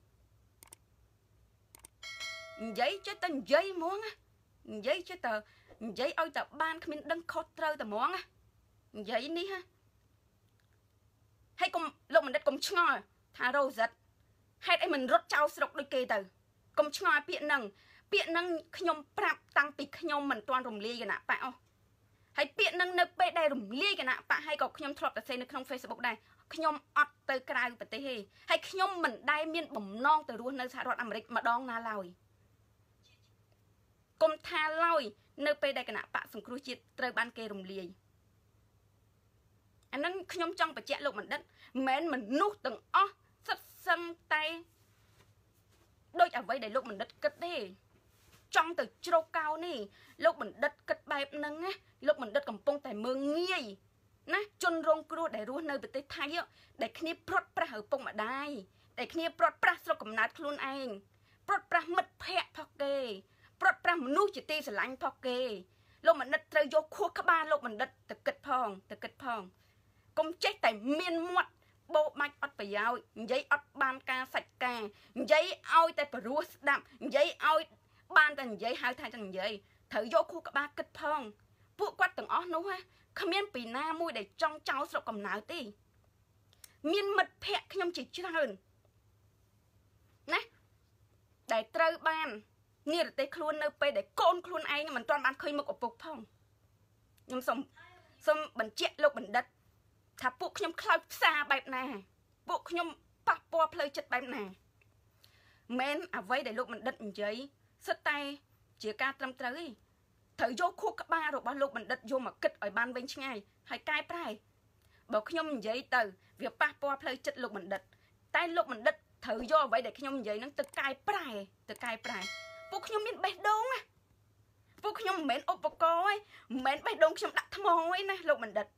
និយាយចេះតែនិយាយហ្មងនិយាយចេះតែនិយាយឲ្យតែបានគ្មានដឹងខុសត្រូវតែហ្មងនិយាយនេះហ៎ហើយកុំលោកបណ្ឌិតកុំឆ្ងល់ថារ៉ូសិតហេតុអីមិនរត់ចោលស្រុកដូចគេទៅកុំឆ្ងល់ពាក្យហ្នឹងពាក្យហ្នឹងខ្ញុំប្រាប់តាំងពីខ្ញុំមិនទាន់រំលាយគណៈបកអស់ហើយពាក្យហ្នឹងនៅពេលដែលរំលាយគណៈបកហើយក៏ខ្ញុំធ្លាប់តែសេនៅក្នុង Facebook ដែរខ្ញុំអត់ទៅក្រៅប្រទេសទេហើយខ្ញុំមិនដែលមានបំណងទៅរស់នៅសហរដ្ឋអាមេរិកម្ដងណាឡើយកុំថាឡើយនៅពេលដែលគណៈបកសង្គ្រោះជាតិត្រូវបានគេរំលាយអាហ្នឹងខ្ញុំចង់បញ្ជាក់លោកបណ្ឌិតមិនមែនមនុស្សទាំងអស់សិតសឹងតែដូចអ្វីដែលលោកបណ្ឌិតគិតទេចង់ទៅជ្រោកកោនេះលោកបណ្ឌិតគិតបែបហ្នឹងណាលោកបណ្ឌិតកំពុងតែមើងងាយណាជនរងគ្រោះដែលរស់នៅប្រទេសថៃដែលគ្នាព្រាត់ប្រាសឪពុកម្ដាយដែលគ្នាព្រាត់ប្រាសស្រុកកំណើតខ្លួនឯងព្រាត់ប្រាសមិត្តភ័ក្តិផុសគេព្រាត់ប្រាសមនុស្សជាទីស្រឡាញ់ផុសគេលោកបណ្ឌិតត្រូវយកខួរក្បាលលោកបណ្ឌិតទៅគិតផងទៅគិតផងកុំចេះតែមានមាត់បោបាច់អត់ប្រយោជន៍និយាយអត់បានការសាច់ការនិយាយឲ្យតែព្រោះស្ដាប់និយាយឲ្យបានតែនិយាយហៅថាតែនិយាយត្រូវយកខួរក្បាលគិតផងពួកគាត់ទាំងអស់នោះគ្មានពីណាមួយដែលចង់ចោលស្រុកកំណើតទេមានមិត្តភ័ក្តិខ្ញុំជាច្រើនណាដែលត្រូវបាននិរទេសខ្លួននៅពេលដែលកូនខ្លួនឯងមិនទាន់បានឃើញមុខឪពុកផងខ្ញុំសូមសូមបញ្ជាក់លោកបណ្ឌិតថាពួកខ្ញុំខ្លោចផ្សាបែបណាពួកខ្ញុំប៉ះពាល់ផ្លូវចិត្តបែបណាមែនអ្វីដែលលោកបណ្ឌិតនិយាយសិតតែជាការត្រឹមត្រូវទេត្រូវយកខួរក្បាលរបស់លោកបណ្ឌិតយកមកគិតឲ្យបានវិញឆ្ងាយហើយកែប្រែបើខ្ញុំនិយាយទៅវាប៉ះពាល់ផ្លូវចិត្តលោកបណ្ឌិតតែលោកបណ្ឌិតត្រូវយកអ្វីដែលខ្ញុំនិយាយហ្នឹងទៅកែប្រែទៅកែប្រែពួកខ្ញុំមានបេះដូងណាពួកខ្ញុំមិនមែនឧបករណ៍ទេមិនមែនបេះដូងខ្ញុំដាក់ថ្មទេណាលោកបណ្ឌិត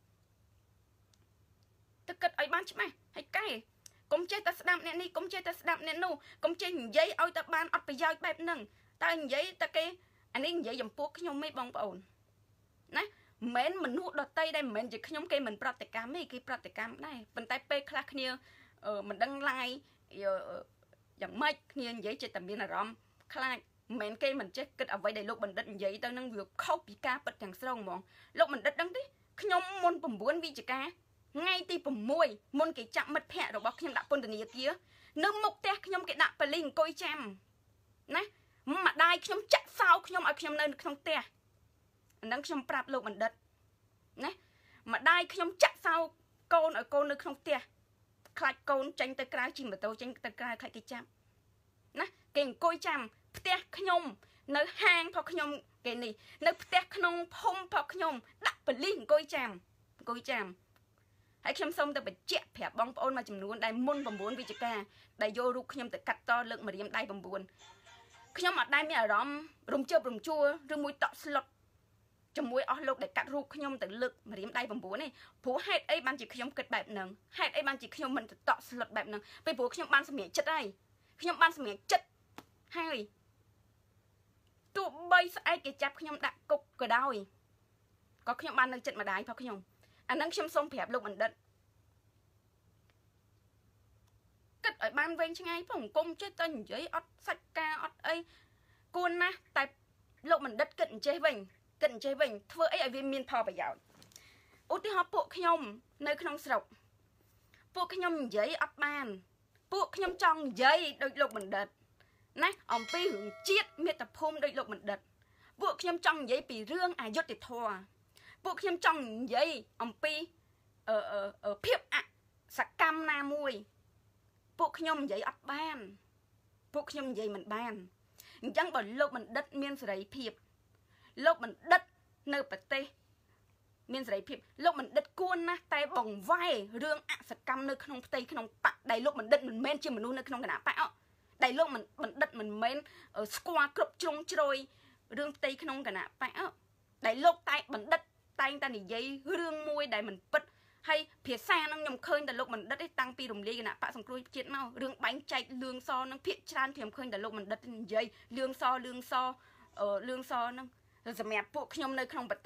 ទៅគិតឲ្យបានច្បាស់ហើយកែកុំចេះតែស្ដាប់អ្នកនេះកុំចេះតែស្ដាប់អ្នកនោះកុំចេះនិយាយឲ្យតែបានអត់ប្រយោជន៍បែបហ្នឹងតើនិយាយតែគេអានេះនិយាយចំពោះខ្ញុំទេបងប្អូនណាមិនមែនមនុស្សដតីដែរមិនមែនជាខ្ញុំគេមិនប្រតិកម្មទេគេប្រតិកម្មដែរប៉ុន្តែពេលខ្លះគ្នាមិនដឹងឡាយយ៉ាងម៉េចគ្នានិយាយចិត្តតែមានអារម្មណ៍ខ្លាចមិនមែនគេមិនចេះគិតអ្វីដែលលោកបណ្ឌិតនិយាយទៅនឹងវាខុសពីការពិតទាំងស្រុងហ្មងលោកបណ្ឌិតដឹងទេខ្ញុំមុន9វិច្ឆិកាថ្ងៃទី6មុនគេចាប់មិត្តភ័ក្តិរបស់ខ្ញុំដាក់ពន្ធនាគារនៅមុខផ្ទះខ្ញុំគេដាក់ប៉ូលីសអង្គុយចាំណាម្ដាយខ្ញុំចាក់សោខ្ញុំឲ្យខ្ញុំនៅក្នុងផ្ទះអាហ្នឹងខ្ញុំប្រាប់លោកបណ្ឌិតណាម្ដាយខ្ញុំចាក់សោកូនឲ្យកូននៅក្នុងផ្ទះខ្លាចកូនចេញទៅក្រៅជិះម៉ូតូចេញទៅក្រៅខ្លាចគេចាប់ណាគេអង្គុយចាំផ្ទះខ្ញុំនៅហាងផងខ្ញុំគេនេះនៅផ្ទះក្នុងភូមិផងខ្ញុំដាក់ប៉ូលីសអង្គុយចាំអង្គុយចាំហើយខ្ញុំសូមទៅបញ្ជាក់ប្រាប់បងប្អូនមួយចំនួនដែលមុន9វិច្ឆិកាដែលយករូបខ្ញុំទៅកាត់តលើកម្រាមដៃ9ខ្ញុំអត់ដែលមានអារម្មណ៍រំជើបរំជួលឬមួយតក់ស្លុតជាមួយអស់លោកដែលកាត់រូបខ្ញុំទៅលើកម្រាមដៃ9នេះព្រោះហេតុអីបានជាខ្ញុំគិតបែបហ្នឹងហេតុអីបានជាខ្ញុំមិនទៅតក់ស្លុតបែបហ្នឹងពេលព្រោះខ្ញុំបានសម្រេចចិត្តហើយខ្ញុំបានសម្រេចចិត្តហើយទោះបីស្អែកគេចាប់ខ្ញុំដាក់គុកក៏ដោយក៏ខ្ញុំបាននៅចិត្តម្ដាយផងខ្ញុំអាហ្នឹងខ្ញុំសូមប្រាប់លោកបណ្ឌិតគិតឲ្យបានវែងឆ្ងាយផងអង្គមចេះតែនិយាយអត់សាច់ការអត់អីគួរណាស់តែលោកបណ្ឌិតគិតអញ្ចេះវិញគិតអញ្ចេះវិញធ្វើអីឲ្យវាមានផលប្រយោជន៍ឧទាហរណ៍ពួកខ្ញុំនៅក្នុងស្រុកពួកខ្ញុំនិយាយអត់បានពួកខ្ញុំចង់និយាយដូចលោកបណ្ឌិតណាអំពីរឿងជាតិមាតុភូមិដូចលោកបណ្ឌិតពួកខ្ញុំចង់និយាយពីរឿងអយុត្តិធម៌ពួកខ្ញុំចង់និយាយអំពីអឺភាពអសកម្មណាមួយពួកខ្ញុំនិយាយអត់បានពួកខ្ញុំនិយាយមិនបានអញ្ចឹងបើលោកបណ្ឌិតមានសេរីភាពលោកបណ្ឌិតនៅប្រទេសមានសេរីភាពលោកបណ្ឌិតគួរណាស់តែបង្វែររឿងអសកម្មនៅក្នុងផ្ទៃក្នុងបកដែលលោកបណ្ឌិតមិនមែនជាមនុស្សនៅក្នុងគណៈបកដែលលោកបណ្ឌិតមិនមែនស្គាល់គ្រប់ជ្រុងជ្រោយរឿងផ្ទៃក្នុងគណៈបកដែលលោកតែបណ្ឌិតតែងតែនិយាយរឿងមួយដែលមិនពិតហើយភាសាហ្នឹងខ្ញុំឃើញតែលោកបណ្ឌិតឯតាំងពីរំលាយគណៈបកសង្គ្រោះជាតិមករឿងបែងចែកលឿងសហ្នឹងភាគច្រើនខ្ញុំឃើញតែលោកបណ្ឌិតនិយាយលឿងសលឿងសអឺលឿងសហ្នឹងសម្រាប់ពួកខ្ញុំនៅក្នុងប្រទេស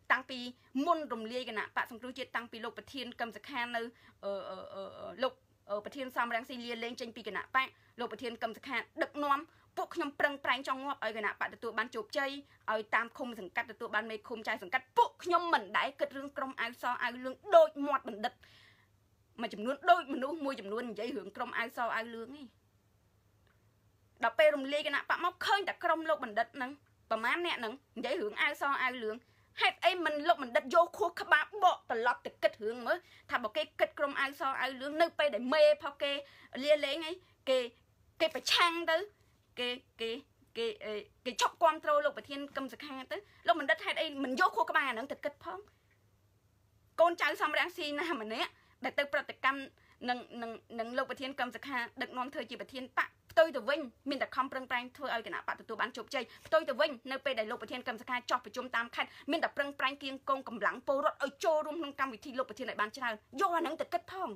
តាំងពីមុនរំលាយគណៈបកសង្គ្រោះជាតិតាំងពីលោកប្រធានកឹមសុខានៅអឺលោកប្រធានសំរងស៊ីលាលេងចេញពីគណៈបកលោកប្រធានកឹមសុខាដឹកនាំពួកខ្ញុំប្រឹងប្រែងចង់ងាប់ឲ្យគណៈបកទទួលបានជោគជ័យឲ្យតាមឃុំសង្កាត់ទទួលបានមេឃុំចៅសង្កាត់ពួកខ្ញុំមិនដែលគិតរឿងក្រុមអាវសអាវលឿងដូចមាត់បណ្ឌិតមួយចំនួនដូចមនុស្សមួយចំនួននិយាយរឿងក្រុមអាវសអាវលឿងឯងដល់ពេលរំលាយគណៈបកមកឃើញតែក្រុមលោកបណ្ឌិតហ្នឹងប្រហែលអ្នកហ្នឹងនិយាយរឿងអាវសអាវលឿងហេតុអីមិនលោកបណ្ឌិតយកខួរក្បាលបកត្រឡប់ទៅគិតរឿងមើលថាបើគេគិតក្រុមអាវសអាវលឿងនៅពេលដែលមេផុសគេលាលេងអីគេគេប្រឆាំងទៅគេគេគេគេឈប់គ្រប់គ្រងលោកប្រធានកឹមសុខាទៅលោកបណ្ឌិតហេតុអីមិនយកខួរក្បាលអាហ្នឹងទៅគិតផងកូនចៅសំរងស៊ីណាម្នាក់ដែលទៅប្រតិកម្មនឹងនឹងនឹងលោកប្រធានកឹមសុខាដឹកនាំធ្វើជាប្រធានបកផ្ទុយទៅវិញមានតែខំប្រឹងប្រែងធ្វើឲ្យគណៈបកទទួលបានជោគជ័យផ្ទុយទៅវិញនៅពេលដែលលោកប្រធានកឹមសុខាចោះប្រជុំតាមខេត្តមានតែប្រឹងប្រែងគៀងកងកម្លាំងពលរដ្ឋឲ្យចូលរួមក្នុងកម្មវិធីលោកប្រធានឲ្យបានច្រើនយកអាហ្នឹងទៅគិតផង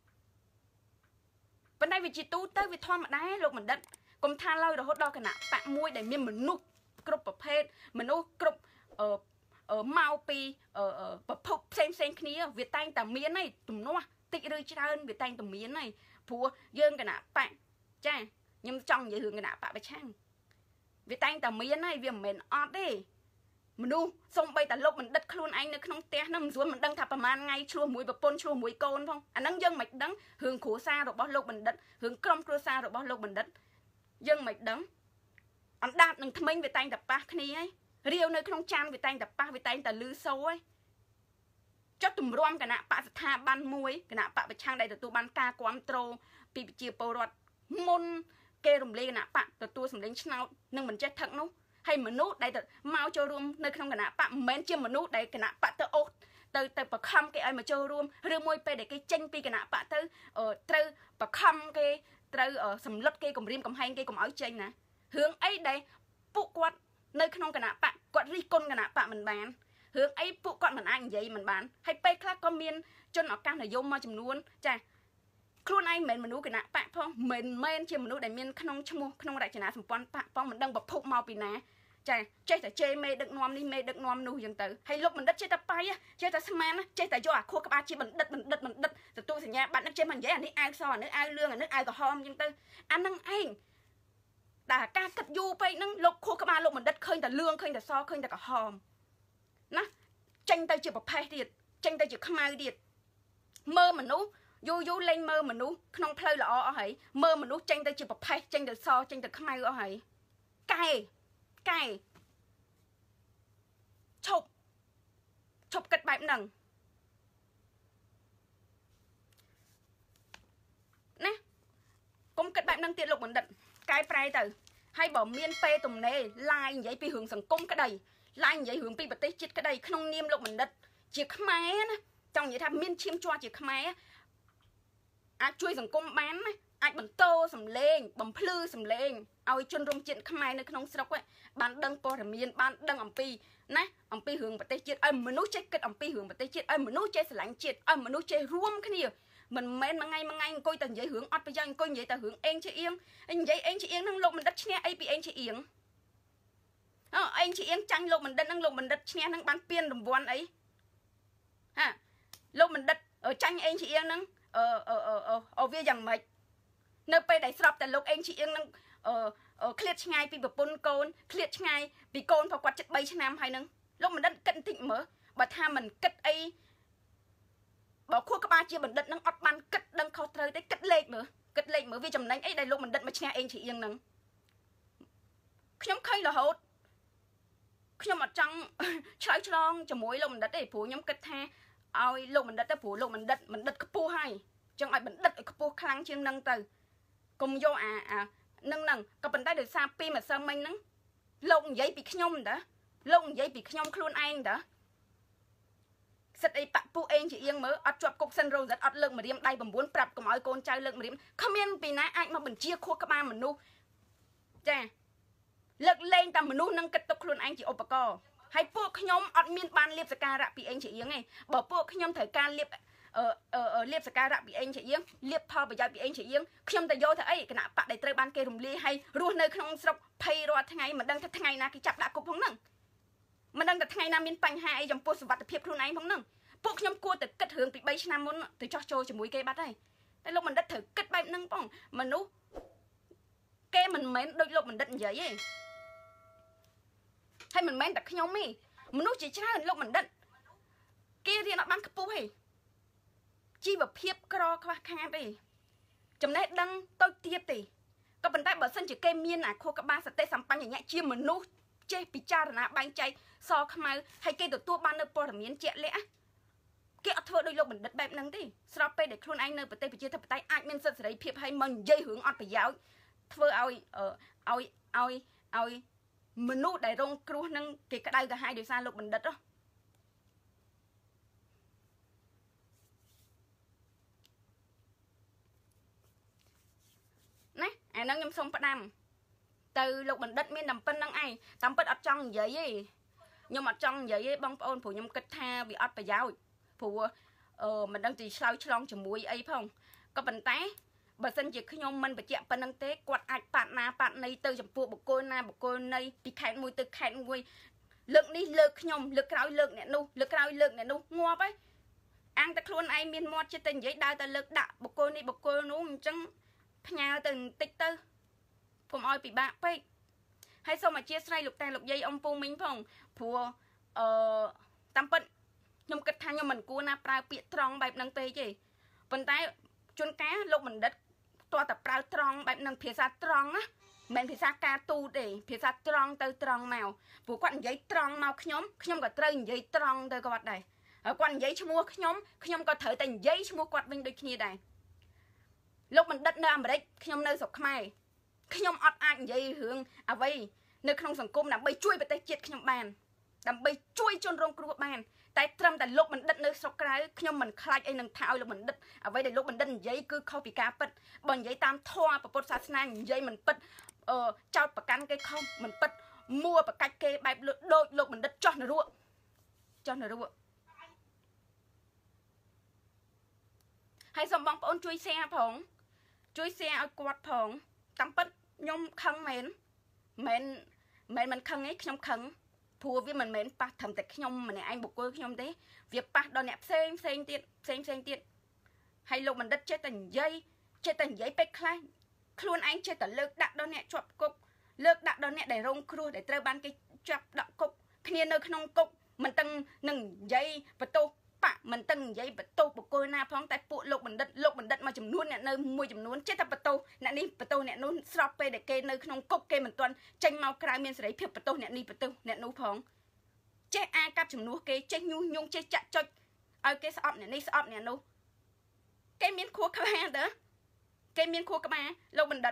ប៉ុន្តែវាជាទូទៅវាធម្មតាលោកបណ្ឌិតកុំថាឡើយរហូតដល់គណៈបកមួយដែលមានមនុស្សគ្រប់ប្រភេទមនុស្សគ្រប់អឺមកពីប្រភពផ្សេងផ្សេងគ្នាវាតែងតែមានហើយទំនាស់តិចឬច្រើនវាតែងតែមានហើយព្រោះយើងគណៈបកចាខ្ញុំចង់និយាយរឿងគណៈបកប្រឆាំងវាតែងតែមានហើយវាមិនមែនអត់ទេមនុស្សសំបីតែលោកបណ្ឌិតខ្លួនឯងនៅក្នុងផ្ទះហ្នឹងមិនស្រួលមិនដឹងថាប្រហែលថ្ងៃឆ្លោះមួយប្រពន្ធឆ្លោះមួយកូនផងអាហ្នឹងយើងមិនដឹងរឿងគ្រួសាររបស់លោកបណ្ឌិតរឿងក្រុមគ្រួសាររបស់លោកបណ្ឌិតយើងមិនដឹងអណ្ដាតនឹងថ្មិញវាតែងតែប៉ះគ្នាហើយរាវនៅក្នុងចានវាតែងតែប៉ះវាតែងតែលឺសូរហើយចុះទម្រាំគណៈបកស្ថាប័នមួយគណៈបកប្រឆាំងដែលទទួលបានការគ្រប់គ្រងពីប្រជាពលរដ្ឋមុនគេរំលែកគណៈបកទទួលសម្លេងឆ្នោតនឹងមិនចេះថឹកនោះហើយមនុស្សដែលមកចូលរួមនៅក្នុងគណៈបកមិនមែនជាមនុស្សដែលគណៈបកទៅអូសទៅទៅបខំគេឲ្យមកចូលរួមឬមួយពេលដែលគេចេញពីគណៈបកទៅត្រូវបខំគេត្រូវសម្លុតគេគម្រាមកំហែងគេកុំឲ្យចេញណារឿងអីដែលពួកគាត់នៅក្នុងគណៈបកគាត់រិះគន់គណៈបកមិនបានរឿងអីពួកគាត់មិនអាចនិយាយមិនបានហើយពេលខ្លះក៏មានជនឱកាសនិយមមួយចំនួនចាខ្លួនឯងមិនមែនមនុស្សគណៈបកផងមិនមែនជាមនុស្សដែលមានក្នុងឈ្មោះក្នុងរចនាសម្ព័ន្ធបកផងមិនដឹងប្រភពមកពីណាចាចេះតែជេរមេដឹកនាំនេះមេដឹកនាំនោះអញ្ចឹងទៅហើយលោកបណ្ឌិតចេះតែបាយចេះតែស្មានចេះតែយកអាខួរក្បាលជាបណ្ឌិតបណ្ឌិតបណ្ឌិតទទួលសញ្ញាបត្រនឹងចេះមិននិយាយអានេះអាវសអានេះអាវលឿងអានេះអាវក្រហមអញ្ចឹងទៅអានឹងឯងតែការគិតយូរពេកហ្នឹងលោកខួរក្បាលលោកបណ្ឌិតឃើញតែលឿងឃើញតែសឃើញតែក្រហមណាចេញទៅជាប្រភេទទៀតចេញទៅជាខ្មៅទៀតមើលមនុស្សយូរយូរលេងមើលមនុស្សក្នុងផ្លូវល្អអស់ហើយមើលមនុស្សចេញទៅជាប្រភេទចេញទៅសចេញទៅខ្មៅអស់ហើយកែកែឈប់ឈប់គិតបែបហ្នឹងណាកុំគិតបែបហ្នឹងទៀតលោកបណ្ឌិតកែប្រែទៅហើយបើមានពេលទំនេរឡាយនិយាយពីរឿងសង្គមក្តីឡាយនិយាយរឿងពីប្រទេសជាតិក្តីក្នុងនាមលោកបណ្ឌិតជាខ្មែរណាចង់និយាយថាមានឈាមជ័រជាខ្មែរអាចជួយសង្គមបានណាអាចបន្តសម្លេងបំភ្លឺសម្លេងឲ្យជនរួមជាតិខ្មែរនៅក្នុងស្រុកបានដឹងព័ត៌មានបានដឹងអំពីណាអំពីរឿងប្រទេសជាតិឲ្យមនុស្សចេះគិតអំពីរឿងប្រទេសជាតិឲ្យមនុស្សចេះស្រឡាញ់ជាតិឲ្យមនុស្សចេះរួមគ្នាមិនមែនមួយថ្ងៃមួយថ្ងៃអង្គុយតែនិយាយរឿងអត់ប្រយោជន៍អង្គុយនិយាយតែរឿងអេងជាអៀងនិយាយអេងជាអៀងហ្នឹងលោកបណ្ឌិតឈ្នះអីពីអេងជាអៀងអូអេងជាអៀងចាញ់លោកបណ្ឌិតហ្នឹងលោកបណ្ឌិតឈ្នះហ្នឹងបានពានរង្វាន់អីហាលោកបណ្ឌិតចាញ់អេងជាអៀងហ្នឹងអឺអឺអឺវាយ៉ាងម៉េចនៅពេលដែលស្រាប់តែលោកអេងជាអៀងហ្នឹងអឺឃ្លាតឆ្ងាយពីប្រពន្ធកូនឃ្លាតឆ្ងាយពីកូនប្រគាត់ជិតបីឆ្នាំហើយហ្នឹងលោកបណ្ឌិតគិតបន្តិចមើលបើថាមិនគិតអីបើខួរក្បាលជាបណ្ឌិតហ្នឹងអត់បានគិតដឹងខុសត្រូវទេគិតលេខមើលគិតលេខមើលវាចំណេញអីដែលលោកបណ្ឌិតមកឈ្នះអេងជាអៀងហ្នឹងខ្ញុំឃើញរហូតខ្ញុំអត់ចង់ឆ្លើយឆ្លងជាមួយលោកបណ្ឌិតទេព្រោះខ្ញុំគិតថាឲ្យលោកបណ្ឌិតទៅព្រោះលោកបណ្ឌិតបណ្ឌិតខ្ពស់ហើយចង់ឲ្យបណ្ឌិតឲ្យខ្ពស់ខ្លាំងជាងហ្នឹងទៅកុំយកអាអានឹងហ្នឹងក៏ប៉ុន្តែដោយសារពីម្សិលមិញហ្នឹងលោកនិយាយពីខ្ញុំតាលោកនិយាយពីខ្ញុំខ្លួនឯងតាសិតអីបាក់ពូអេងជាអៀងមើលអត់ជាប់គុកសិនរ៉ូសិតអត់លើកម្រាមដៃ៩ប្រាប់កុំឲ្យកូនចៅលើកម្រាមគ្មានពីណាអាចមកបញ្ជាខួរក្បាលមនុស្សចាលើកលែងតែមនុស្សនឹងគិតទុកខ្លួនឯងជាឧបករណ៍ហើយពួកខ្ញុំអត់មានបានលៀបសការៈពីអេងជាអៀងទេបើពួកខ្ញុំត្រូវការលៀបអឺលៀបសការៈពីអេងជាអៀងលៀបផលប្រយោជន៍ពីអេងជាអៀងខ្ញុំទៅយកទៅអីគណៈបកដែលត្រូវបានគេរំលាយហើយរស់នៅក្នុងស្រុកភ័យរាល់ថ្ងៃមិនដឹងថាថ្ងៃណាគេចាប់ដាក់គុកផងហ្នឹង mình đang tại ngày nào miền bánh hai trong post vật thiệp luôn anh không nâng bộ nhóm cua từ kết hướng bị bay năm muốn từ cho trôi cho mũi cây bắt đây đây lúc mình đất thử kết bay nâng bông mà nú cây mình mến đôi lúc mình đất giấy ấy hay mình mến đặt nhóm ấy mình nú chỉ ra lúc mình đất kia thì nó bán cái bố ấy chi vào thiệp cro qua khang đi chấm nét đăng tôi tiếp thì các bạn tay bảo sân chỉ cây miên à khô các ba sẽ tê sắm bánh nhẹ chia mình nú chê bị cha là bánh chay so không ai hay cây được tua ban nơi bỏ miếng chẹ lẽ cái ở thưa đôi lúc mình đất bẹp nâng đi sau đây để khuôn anh nơi bờ tây bị chia thập tay anh men sân sẽ đấy phiệp hay mình dây hướng ọt phải giáo thưa ơi ở ơi ơi ơi mình nút đại rong kêu nâng cái cái đây cả hai điều xa lúc mình đất đó nè anh nâng nhâm sông bắt đam từ lúc mình đất miên nằm bên nâng ai tắm bớt ở trong giấy ấy nhưng mà trong giấy bông ôn phụ nhâm kết tha bị ọt phải giáo phụ ờ mình đang chỉ sao trong chừng mũi ấy không có bàn tay bà dân chỉ khi nhom mình phải chạm bên năng tế quạt ạch bạn na bạn này từ chậm phụ một cô na một cô này bị khẹn mùi từ khẹn mùi lượng đi lực nhom lực cao lượng nè nu lực cao lượng nè nu ngoa ấy ăn ta luôn ai miên mót trên tình giấy đai ta lực đạ một cô này một cô nó chẳng nhà từng tích tư cùng oi bị bạc ấy hay sao mà chia sẻ lục tàn lục dây ông phu minh phong phụ ờ tam bận nhom kết thang nhom mình cua na prao bị tròn bài năng tê gì bàn tay chôn cá lúc mình đất toa tập prao tròn bài năng phía xa tròn á mình phía xa ca tu để phía xa tròn từ tròn màu phụ quặn giấy tròn màu nhóm nhóm cả trơn giấy tròn từ quạt này ở quặn giấy cho mua nhóm nhóm có thể thành giấy cho mua quạt bên đôi kia này lúc mình đất nam ở đấy nhóm nơi sọc mai nhóm ọt anh giấy hướng à vậy nơi không sòng cung nằm bay chui về tay chết nhóm bàn nằm bay chui chôn rong cua bàn tại trâm tại lúc mình đất nơi sọc cái nhóm mình khai ai nâng thao lúc mình đất à vậy để lúc mình đất giấy cứ khâu bị cá bật bằng giấy tam thoa và bột sát nang giấy mình bật ờ trao bạc cắn cái không mình bật mua bạc cách kê bài đôi lúc mình đất cho nó ruộng cho nó ruộng hay xong bóng ôn chui xe phồng chui xe ở quạt phồng tắm bật nhom khăng mến mến mến mình khăng ấy nhom khăng phù với mình mến pa thầm tại nhom mà này anh buộc cô nhom thế việc pa đòn nẹp xem xem tiện xem xem tiện hay lúc mình đất chơi tầng dây chơi tầng giấy bách khai luôn anh chơi tầng lược đặt đòn nẹp chọp cục lược đặt đòn nẹp để rong kêu để treo ban cái chọp đọng cục kia nơi không cục mình tăng nâng dây và tô bạ mình tăng giấy và tô buộc cô na phong tại phụ lục mình đất lục mình đất mà chấm nuôn nè nơi mùi chấm nuôn chết thập vật tô nè đi vật tô nè nuôn sọp để kê nơi không cục kê mình toàn tranh mau cài miên sấy phiệp vật tô nè đi vật tô nè nuốt phong chết ai cắt chấm nuốt kê chết nhu nhung chết chặt cho ai kê sọp nè đi sọp nè nuốt kê miên khô các bạn đó kê miên khô các bạn lục mình đất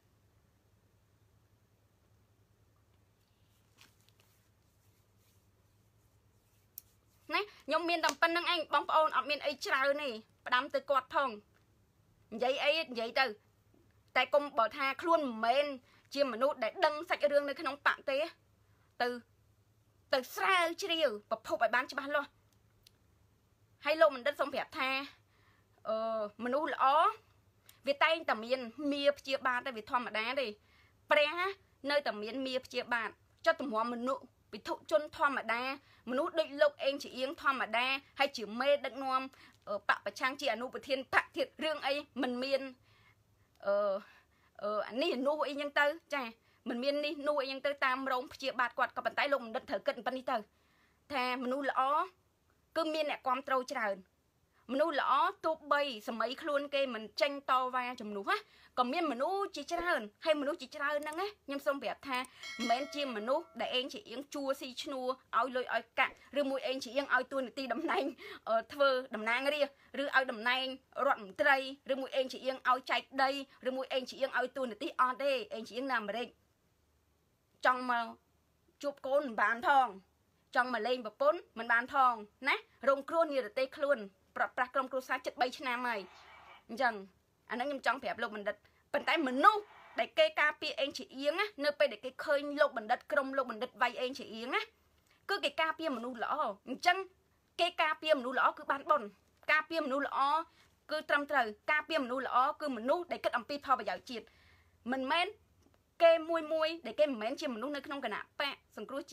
nè nhóm miền đồng phân năng anh bóng ôn ở miền ấy trào này đám từ quạt phong giấy ấy giấy từ tại công bảo tha luôn men chia mà nút để đăng sạch rương nơi cái nông bạn tế từ từ xa chiều và phục bài bán cho bạn luôn hay lâu mình đất sống phép tha ờ mình nút lõ việt tay tầm miền mía chia ba tại việt thom mà đá đi pre nơi tầm miền mía chia bạn cho tầm hoa mình nụ bị thụ chôn thom mà đa mình nút định lục em chỉ yếng thom mà đa hay chỉ mê đặng nom ở bạ và trang chị anu thiên bạ thiệt riêng ấy mình miên ờ ờ anh đi nu ấy nhưng tư chà mình miên đi nu ấy nhưng tư tam rong chia bạt quạtกับbàn tay lùng đất thở cận pan đi tư thà mình nu lõ cứ miên nè quam trâu tràn mình nu lõ tụ bay sầm mấy luôn kê mình tranh to va chùm nu á còn miên mình nu chỉ tràn hay mình nu chỉ tràn năng á nhưng xong bẹp tha men chim mình nu để em chỉ yếng chua si chua ao lôi ao cạn rồi mùi em chỉ yếng ao tuôn ti đầm nành ở thơ đầm nang đi rồi ao đầm nành rọn tây rồi mùi em chỉ yếng ao chạy đây rồi mùi em chỉ yếng ao tuôn ti on đây em chỉ yếng nằm ở đây trong mà chụp côn bàn thòng trong mà lên bập bốn mình bàn thòng nè rong khuôn như là tê khuôn bạc bạc trong khuôn sa chất bay trên nam này chẳng anh nói nhầm trong phép lục mình đất bàn tay mình nu để cây cà pi anh chỉ yếng á nơi pe để cây khơi lục mình đất trong lục mình đất vay anh chỉ yếng á cứ cái cà pi mình nu lõ chẳng cây cà pi mình nu lõ cứ bán bồn cà pi mình nu lõ cứ trăm trời cà pi mình nu lõ cứ mình nu để kết âm pi phao vào dạo chiết mình men kê mui mui để kê mình men chim mình nu nơi không cần nạp pẹ sừng cua chiết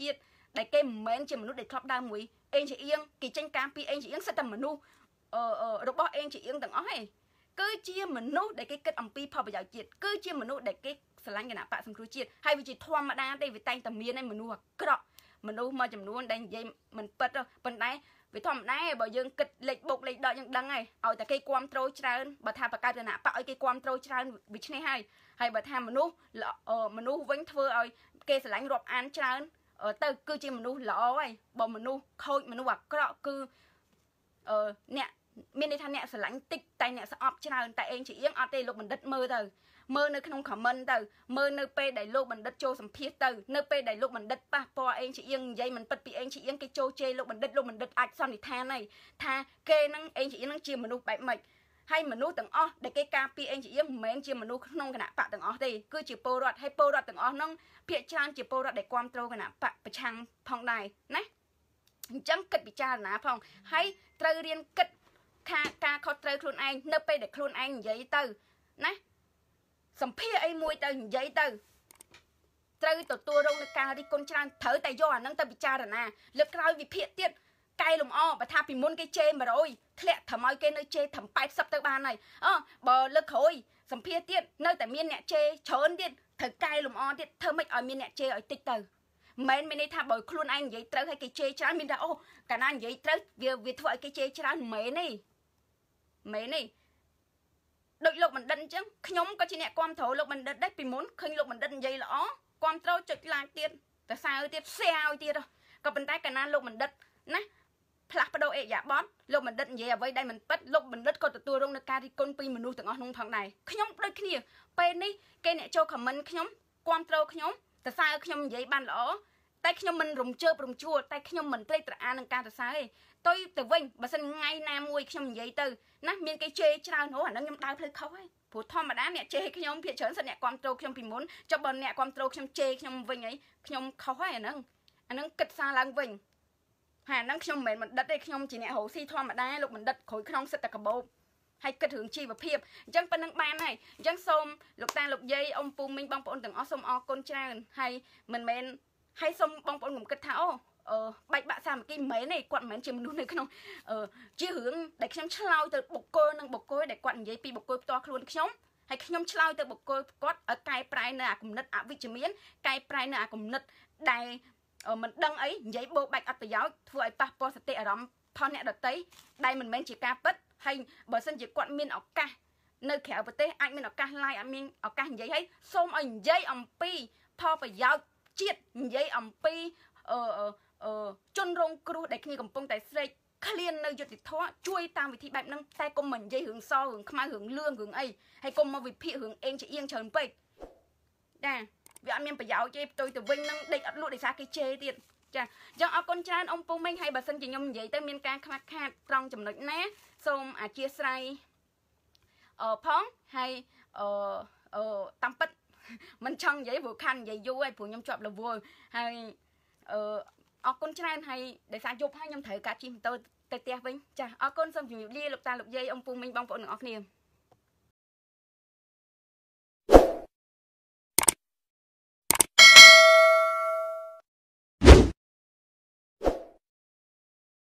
đại kê mến chỉមនុស្ស để club đa mũi em chỉ yên kỳ tranh cam pi em chỉ yên sẽ tầmមនុស្សờ ờ rồi bỏ em chỉ yên từng ó ấy cứ chiaមនុស្ស để cái kếtអំពីផលប្រយោជន៍ជាតិគឺជាមនុស្ស ដែលគេស្រឡាញ់គណៈបកសង្គ្រោះជាតិហើយវាជាធម្មតាទេវាតែងតែមានឯមនុស្សអាក្រក់មនុស្សមួយចំនួនដែលនិយាយមិនពិតប៉ុន្តែវាធម្មតាបើយើងគិតលេខបុកលេខដកយើងដឹងហើយឲ្យតែគេគ្រប់ត្រូលច្រើនបើថាបកកើតគណៈបកឲ្យគេគ្រប់ត្រូលច្រើនវាឈ្នះហើយហើយបើថាមនុស្សមនុស្សវិញធ្វើឲ្យគេស្រឡាញ់រាប់អានច្រើនទៅគឺជាមនុស្សល្អហើយបើមនុស្សខូចមនុស្សអាក្រក់គឺអឺអ្នកមានន័យថាអ្នកស្រឡាញ់តិចតែអ្នកស្អប់ច្រើនតែអេងជាអៀងអត់ទេលោកបណ្ឌិតមើលទៅមើលនៅក្នុង comment ទៅមើលនៅពេលដែលលោកបណ្ឌិតចូលសម្ភាសទៅនៅពេលដែលលោកបណ្ឌិតប៉ះពាល់អេងជាអៀងនិយាយមិនពិតពីអេងជាអៀងគេចូលជេរលោកបណ្ឌិតលោកបណ្ឌិតអាចសន្និដ្ឋានហើយថាគេនឹងអេងជាអៀងនឹងជាមនុស្សបែបម៉េចហើយមនុស្សទាំងអស់ដែលគេការពារអេងជាអៀងមិនមែនជាមនុស្សក្នុងគណៈបកទាំងអស់ទេគឺជាពលរដ្ឋហើយពលរដ្ឋទាំងអស់ហ្នឹងភាគច្រើនជាពលរដ្ឋដែលគ្រប់គ្រងគណៈបកប្រឆាំងផងដែរណាអញ្ចឹងគិតពិចារណាផងហើយត្រូវរៀនគិតខាការខុសត្រូវខ្លួនឯងនៅពេលដែលខ្លួនឯងនិយាយទៅណាសម្ភារអីមួយទៅនិយាយទៅត្រូវទទួលរងនឹងការរិះគន់ច្រើនត្រូវតែយកអានឹងទៅពិចារណាលើកក្រោយវិភាគទៀតកែលម្អបើថាពីមុនគេជេរone hundredធ្លាក់ត្រឹមឲ្យគេនៅជេរត្រឹមeightyទៅបានហើយអបើលើកក្រោយសម្ភារទៀតនៅតែមានអ្នកជេរច្រើនទៀតត្រូវកែលម្អទៀតធ្វើម៉េចឲ្យមានអ្នកជេរឲ្យតិចទៅមិនមានន័យថាបើខ្លួនឯងនិយាយត្រូវឲ្យគេជេរច្រើនមានថាអូកាលណានិយាយត្រូវវាវាធ្វើឲ្យគេជេរច្រើនមិនមែនទេមែនទេដូចលោកបណ្ឌិតអញ្ចឹងខ្ញុំក៏ជាអ្នកគ្រប់គ្រងលោកបណ្ឌិតដែរពីមុនឃើញលោកបណ្ឌិតនិយាយល្អគ្រប់គ្រងចុច like ទៀតតែសើទៀត share ឲ្យទៀតក៏ប៉ុន្តែកាលណាលោកបណ្ឌិតណាផ្លាស់ប្ដូរអេយ៉ាបតលោកបណ្ឌិតនិយាយអ្វីដែលមិនពិតលោកបណ្ឌិតក៏ទទួលរងនឹងការរិះគន់ពីមនុស្សទាំងអស់នោះផងដែរខ្ញុំដូចគ្នាពេលនេះគេអ្នកចូល comment ខ្ញុំគ្រប់គ្រងខ្ញុំតែសើខ្ញុំនិយាយបានល្អតែខ្ញុំមិនរំជើបរំជួលតែខ្ញុំមិនត្រេកត្រអាលនឹងការសរសើរទេទៅទៅវិញបើសិនថ្ងៃណាមួយខ្ញុំនិយាយទៅណាមានគេជេរច្រើនហ៎អាហ្នឹងខ្ញុំដើរផ្លូវខុសហើយព្រោះធម្មតាអ្នកជេរខ្ញុំភាគច្រើនសិនអ្នកគ្រប់គ្រងខ្ញុំពីមុនចុះបើអ្នកគ្រប់គ្រងខ្ញុំជេរខ្ញុំវិញអីខ្ញុំខុសហើយអាហ្នឹងអាហ្នឹងគិតសារឡើងវិញហើយអាហ្នឹងខ្ញុំមិនមែនបណ្ឌិតទេខ្ញុំជាអ្នករស់ស៊ីធម្មតាលោកបណ្ឌិតក្រួយក្នុងសិទ្ធិតកបោបហើយគិតរឿងជីវភាពអញ្ចឹងប៉ុណ្្នឹងបានហើយអញ្ចឹងសូមលោកតាលោកយាយអ៊ំពូមីងបងប្អូនទាំងអស់សូមអរគុណច្រើនហើយមិនមែនហើយសូមបងប្អូនកុំគិតថាអូអឺបែកបាក់សាមគ្គីមិនមែនទេគាត់មិនមែនជាមនុស្សនៅក្នុងអឺជារឿងដែលខ្ញុំឆ្លើយទៅបុគ្គលនិងបុគ្គលដែលគាត់និយាយពីបុគ្គលផ្ទាល់ខ្លួនខ្ញុំហើយខ្ញុំឆ្លើយទៅបុគ្គលគាត់ឲ្យកែប្រែនៅអាគំនិតអវិជ្ជមានកែប្រែនៅអាគំនិតដែលមិនដឹងអីនិយាយបោបាច់អត់ប្រយោជន៍ធ្វើឲ្យប៉ះពាល់សតិអារម្មណ៍ផលអ្នកដទៃដែលមិនមែនជាការពិតហើយបើសិនជាគាត់មានឱកាសនៅក្រៅប្រទេសអាចមានឱកាស live អាចមានឱកាសនិយាយឲ្យសូមឲ្យនិយាយអំពីផលប្រយោជន៍ជាតិនិយាយអំពីអឺអឺជនរងគ្រោះដែលគ្នាកំពុងតែស្រេកឃ្លាននៅយុត្តិធម៌ជួយតាមវិធីបែបហ្នឹងតែកុំមិននិយាយរឿងសរឿងខ្មៅរឿងលឿងរឿងអីហើយកុំមកវិភាគរឿងអេងជាអៀងច្រើនពេកចាវាអត់មានប្រយោជន៍ទេផ្ទុយទៅវិញនឹងដេកអត់លក់ដោយសារគេជេរទៀតចាអញ្ចឹងអរគុណច្រើនអ៊ំពូមីងហើយបើសិនជាខ្ញុំនិយាយទៅមានការខ្វះខាតត្រង់ចំណុចណាសូមអធិស្ឋានអឺផងហើយអឺអឺតាមពិតមិនចង់និយាយព្រោះខាន់និយាយយូរហើយព្រោះខ្ញុំជាប់រវល់ហើយអឺអរគុណច្រើនហើយដោយសារយប់ហើយខ្ញុំត្រូវការជិះម៉ូតូទៅផ្ទះវិញចាអរគុណសូមជម្រាបលាលោកតាលោកយាយអ៊ំពូមីងបងប្អូនទាំងអស់គ្នា